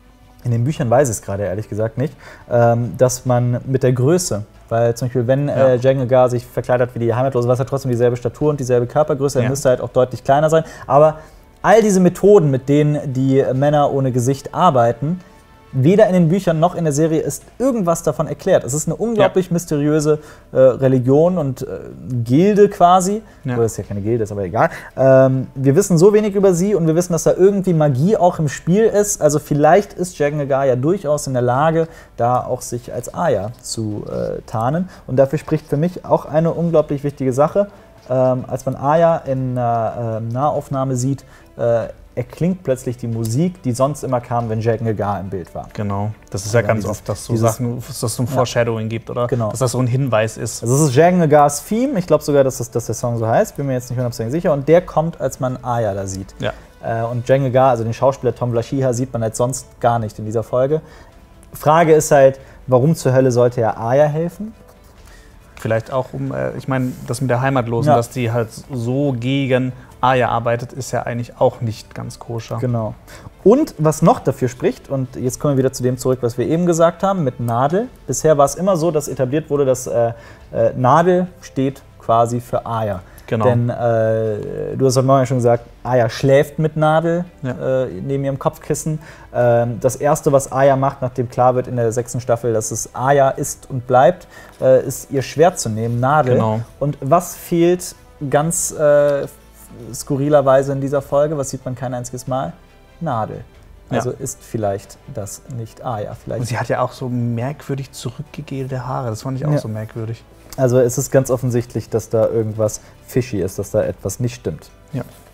in den Büchern weiß ich es gerade ehrlich gesagt nicht, ähm, dass man mit der Größe, weil zum Beispiel, wenn äh, Ja. Jaqen H'ghar sich verkleidet wie die Heimatlose, was hat trotzdem dieselbe Statur und dieselbe Körpergröße, er Ja. müsste halt auch deutlich kleiner sein. Aber all diese Methoden, mit denen die Männer ohne Gesicht arbeiten, weder in den Büchern noch in der Serie ist irgendwas davon erklärt. Es ist eine unglaublich mysteriöse äh, Religion und äh, Gilde quasi. Ja. Obwohl das ja keine Gilde ist, aber egal. Ähm, wir wissen so wenig über sie und wir wissen, dass da irgendwie Magie auch im Spiel ist. Also vielleicht ist Jaqen H'ghar ja durchaus in der Lage, da auch sich als Arya zu äh, tarnen. Und dafür spricht für mich auch eine unglaublich wichtige Sache. Ähm, als man Arya in einer äh, Nahaufnahme sieht, äh, erklingt plötzlich die Musik, die sonst immer kam, wenn Jaqen H'ghar im Bild war. Genau. Das ist ja Ja, ganz dieses- oft, dass so dieses- Sachen, dass das so ein Foreshadowing gibt, oder? Genau. Dass das so ein Hinweis ist. Also es ist Jaqen H'ghars Theme, ich glaube sogar, dass, das, dass der Song so heißt, bin mir jetzt nicht hundertprozentig sicher. Und der kommt, als man Arya da sieht. Ja. Äh, und Jaqen H'ghar, also den Schauspieler Tom Blashiha, sieht man halt sonst gar nicht in dieser Folge. Frage ist halt, warum zur Hölle sollte er Arya helfen? Vielleicht auch um, äh, ich meine, das mit der Heimatlosen, Ja. dass die halt so gegen Arya arbeitet, ist ja eigentlich auch nicht ganz koscher. Genau. Und was noch dafür spricht, und jetzt kommen wir wieder zu dem zurück, was wir eben gesagt haben, mit Nadel. Bisher war es immer so, dass etabliert wurde, dass äh, äh, Nadel steht quasi für Arya. Genau. Denn äh, du hast heute Morgen schon gesagt, Arya schläft mit Nadel Ja. äh, neben ihrem Kopfkissen. Ähm, das Erste, was Arya macht, nachdem klar wird in der sechsten Staffel, dass es Arya ist und bleibt, äh, ist ihr Schwert zu nehmen, Nadel. Genau. Und was fehlt ganz äh, skurrilerweise in dieser Folge? Was sieht man kein einziges Mal? Nadel. Also Ja. ist vielleicht das nicht Arya. Vielleicht. Und sie hat ja auch so merkwürdig zurückgegelte Haare. Das fand ich auch Ja. so merkwürdig. Also es ist ganz offensichtlich, dass da irgendwas fishy ist, dass da etwas nicht stimmt. Ja.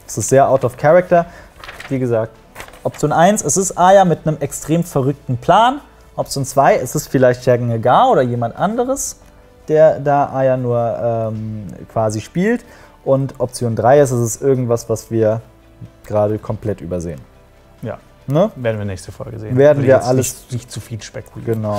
Es ist sehr out of character. Wie gesagt, Option eins, es ist Aya mit einem extrem verrückten Plan. Option zwei, es ist vielleicht Shagan Hagar oder jemand anderes, der da Aya nur ähm, quasi spielt. Und Option drei ist, es ist irgendwas, was wir gerade komplett übersehen. Ja, ne? Werden wir nächste Folge sehen. Werden wir alles nicht, nicht zu viel spekulieren. Genau.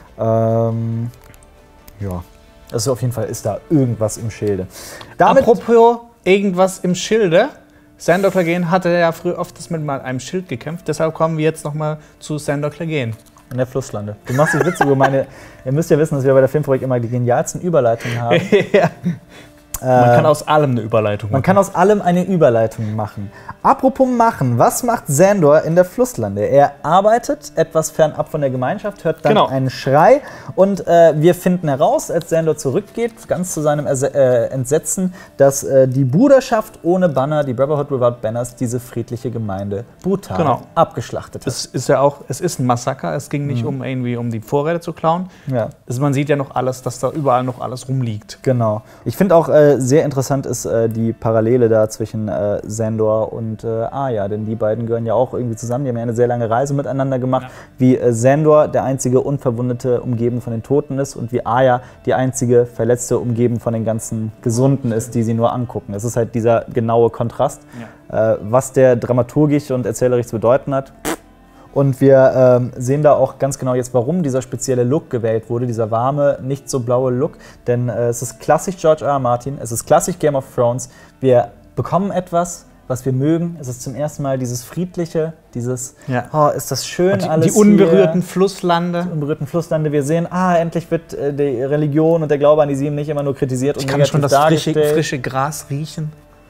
Ähm, ja, also auf jeden Fall ist da irgendwas im Schilde. Damit Apropos irgendwas im Schilde. Sandor Clegane hatte ja früher oft das mit mal einem Schild gekämpft. Deshalb kommen wir jetzt nochmal zu Sandor Clegane. In der Flusslande. Du machst dich witzig über meine. Ihr müsst ja wissen, dass wir bei der Filmprojekt immer die genialsten Überleitungen haben. Ja. Man kann aus allem eine Überleitung machen. Man kann aus allem eine Überleitung machen. Apropos machen, was macht Sandor in der Flusslande? Er arbeitet etwas fernab von der Gemeinschaft, hört dann genau. einen Schrei und äh, wir finden heraus, als Sandor zurückgeht, ganz zu seinem Erse äh, Entsetzen, dass äh, die Bruderschaft ohne Banner, die Brotherhood Without Banners, diese friedliche Gemeinde brutal genau. abgeschlachtet hat. Es ist ja auch, es ist ein Massaker, es ging nicht mhm. um irgendwie um die Vorräte zu klauen. Ja. Also man sieht ja noch alles, dass da überall noch alles rumliegt. Genau. Ich finde auch äh, sehr interessant ist äh, die Parallele da zwischen äh, Sandor und äh, Aya, denn die beiden gehören ja auch irgendwie zusammen. Die haben ja eine sehr lange Reise miteinander gemacht, ja. wie äh, Sandor der einzige unverwundete umgeben von den Toten ist und wie Aya die einzige verletzte umgeben von den ganzen Gesunden ist, die sie nur angucken. Es ist halt dieser genaue Kontrast, ja. äh, was der dramaturgisch und erzählerisch zu bedeuten hat. Und wir ähm, sehen da auch ganz genau jetzt, warum dieser spezielle Look gewählt wurde, dieser warme, nicht so blaue Look. Denn äh, es ist klassisch George R. R. Martin, es ist klassisch Game of Thrones. Wir bekommen etwas, was wir mögen. Es ist zum ersten Mal dieses Friedliche, dieses, ja. oh, ist das schön die, alles Die unberührten hier. Flusslande. Die unberührten Flusslande. Wir sehen, ah, endlich wird äh, die Religion und der Glaube an die Sieben nicht immer nur kritisiert ich und kann negativ schon das dargestellt. frische, frische Gras riechen.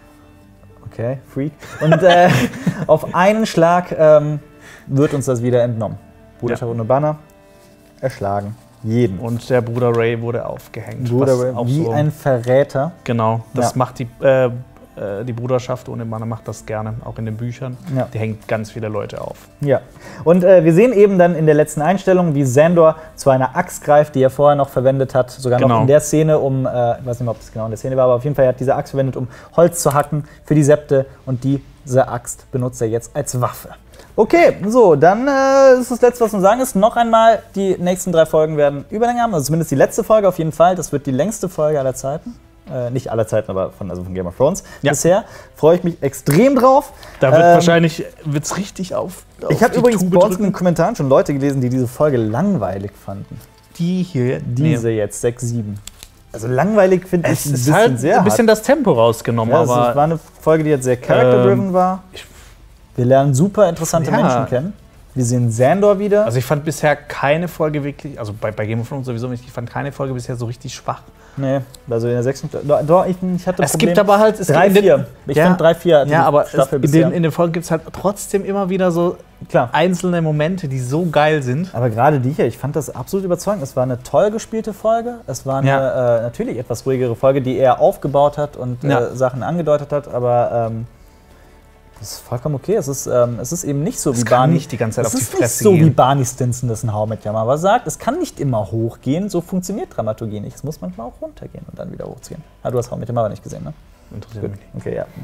Okay, Freak. Und äh, auf einen Schlag ähm, wird uns das wieder entnommen. Bruderschaft ohne Banner, erschlagen. Jeden. Und der Bruder Ray wurde aufgehängt. Bruder Ray, wie so ein Verräter. Genau, das ja. macht die, äh, die Bruderschaft ohne Banner macht das gerne, auch in den Büchern. Ja. Die hängt ganz viele Leute auf. Ja. Und äh, wir sehen eben dann in der letzten Einstellung, wie Sandor zu einer Axt greift, die er vorher noch verwendet hat. Sogar genau. noch in der Szene, um, äh, ich weiß nicht mehr, ob das genau in der Szene war, aber auf jeden Fall hat er diese Axt verwendet, um Holz zu hacken für die Septe. Und diese Axt benutzt er jetzt als Waffe. Okay, so, dann äh, ist das Letzte, was man sagen ist. Noch einmal, die nächsten drei Folgen werden Überlänge haben. Also zumindest die letzte Folge auf jeden Fall. Das wird die längste Folge aller Zeiten. Äh, nicht aller Zeiten, aber von, also von Game of Thrones ja. bisher. Freue ich mich extrem drauf. Da wird ähm, wahrscheinlich wird's richtig auf, auf Ich habe übrigens Tube bei uns in drücken. den Kommentaren schon Leute gelesen, die diese Folge langweilig fanden. Die hier? Diese nee. jetzt, sechs, sieben. Also langweilig finde ich ein bisschen halt sehr ein bisschen hart. Das Tempo rausgenommen. Ja, aber es war eine Folge, die jetzt sehr character-driven ähm, war. Ich, Wir lernen super interessante ja. Menschen kennen. Wir sehen Sandor wieder. Also ich fand bisher keine Folge wirklich, also bei, bei Game of Thrones sowieso nicht, ich fand keine Folge bisher so richtig schwach. Nee, also in der sechsten Doch, ich, ich hatte Es Problem. gibt aber halt... drei, vier. Ich ja, fand drei, vier. Ja, aber es, in, den, in den Folgen gibt es halt trotzdem immer wieder so Klar. einzelne Momente, die so geil sind. Aber gerade die hier, ich fand das absolut überzeugend. Es war eine toll gespielte Folge. Es war eine ja. äh, natürlich etwas ruhigere Folge, die er aufgebaut hat und ja. äh, Sachen angedeutet hat, aber... Ähm, das ist vollkommen okay. Es ist, ähm, es ist eben nicht so, das wie kann Barney. Nicht die ganze Zeit es auf die ist Fresse nicht so, gehen. wie Barney Stinson das in How I Met Your Mother sagt. Es kann nicht immer hochgehen. So funktioniert Dramaturgie nicht. Es muss manchmal auch runtergehen und dann wieder hochziehen. Ah, du hast How I Met Your Mother nicht gesehen, ne? Interessiert Gut. mich nicht. Okay, ja.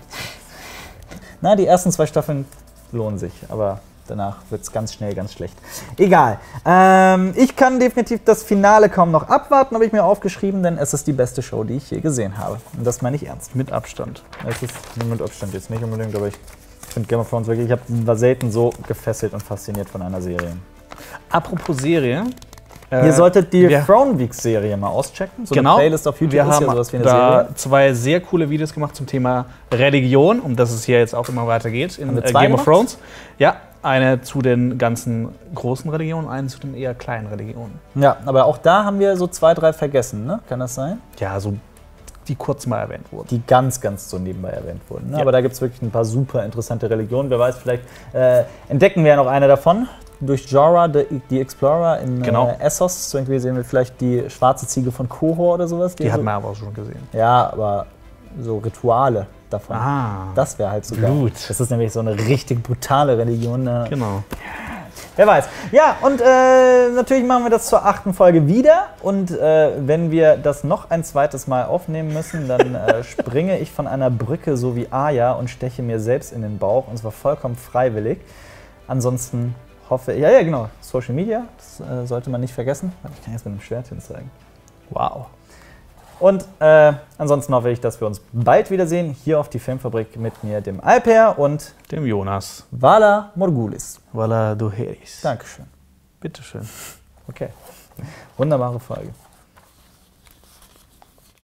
Na, die ersten zwei Staffeln lohnen sich, aber danach wird es ganz schnell ganz schlecht. Egal. Ähm, ich kann definitiv das Finale kaum noch abwarten, habe ich mir aufgeschrieben, denn es ist die beste Show, die ich je gesehen habe. Und das meine ich ernst. Mit Abstand. Es ist mit Abstand jetzt nicht unbedingt, aber ich Ich finde Game of Thrones wirklich, ich hab, war selten so gefesselt und fasziniert von einer Serie. Apropos Serie. Äh, Ihr solltet die Throne Week Serie mal auschecken. So genau. eine Playlist auf YouTube wir ist haben ja sowas wie eine da Serie. zwei sehr coole Videos gemacht zum Thema Religion, um das es hier jetzt auch immer weitergeht in äh, Game gemacht? of Thrones. Ja, eine zu den ganzen großen Religionen, eine zu den eher kleinen Religionen. Ja, aber auch da haben wir so zwei, drei vergessen, ne? Kann das sein? Ja, so die kurz mal erwähnt wurden. Die ganz, ganz so nebenbei erwähnt wurden. Ne? Ja. Aber da gibt es wirklich ein paar super interessante Religionen. Wer weiß, vielleicht äh, entdecken wir ja noch eine davon. Durch Jorah, die, die Explorer in genau. äh, Essos. Zum Beispiel sehen wir vielleicht die schwarze Ziege von Qohor oder sowas. Die, die hat man aber auch schon gesehen. Ja, aber so Rituale davon. Ah, das wäre halt so Blut. geil. Das ist nämlich so eine richtig brutale Religion. Ne? Genau. Wer weiß. Ja, und äh, natürlich machen wir das zur achten Folge wieder. Und äh, wenn wir das noch ein zweites Mal aufnehmen müssen, dann äh, springe ich von einer Brücke so wie Aya und steche mir selbst in den Bauch. Und zwar vollkommen freiwillig. Ansonsten hoffe ich, ja, ja, genau, Social Media, das äh, sollte man nicht vergessen. Ich kann jetzt mit dem Schwert hinzeigen. Wow. Und äh, ansonsten hoffe ich, dass wir uns bald wiedersehen, hier auf die Filmfabrik mit mir, dem Alper und dem Jonas. Vala Morgulis. Vala Duheris. Dankeschön. Bitteschön. Okay. Wunderbare Folge.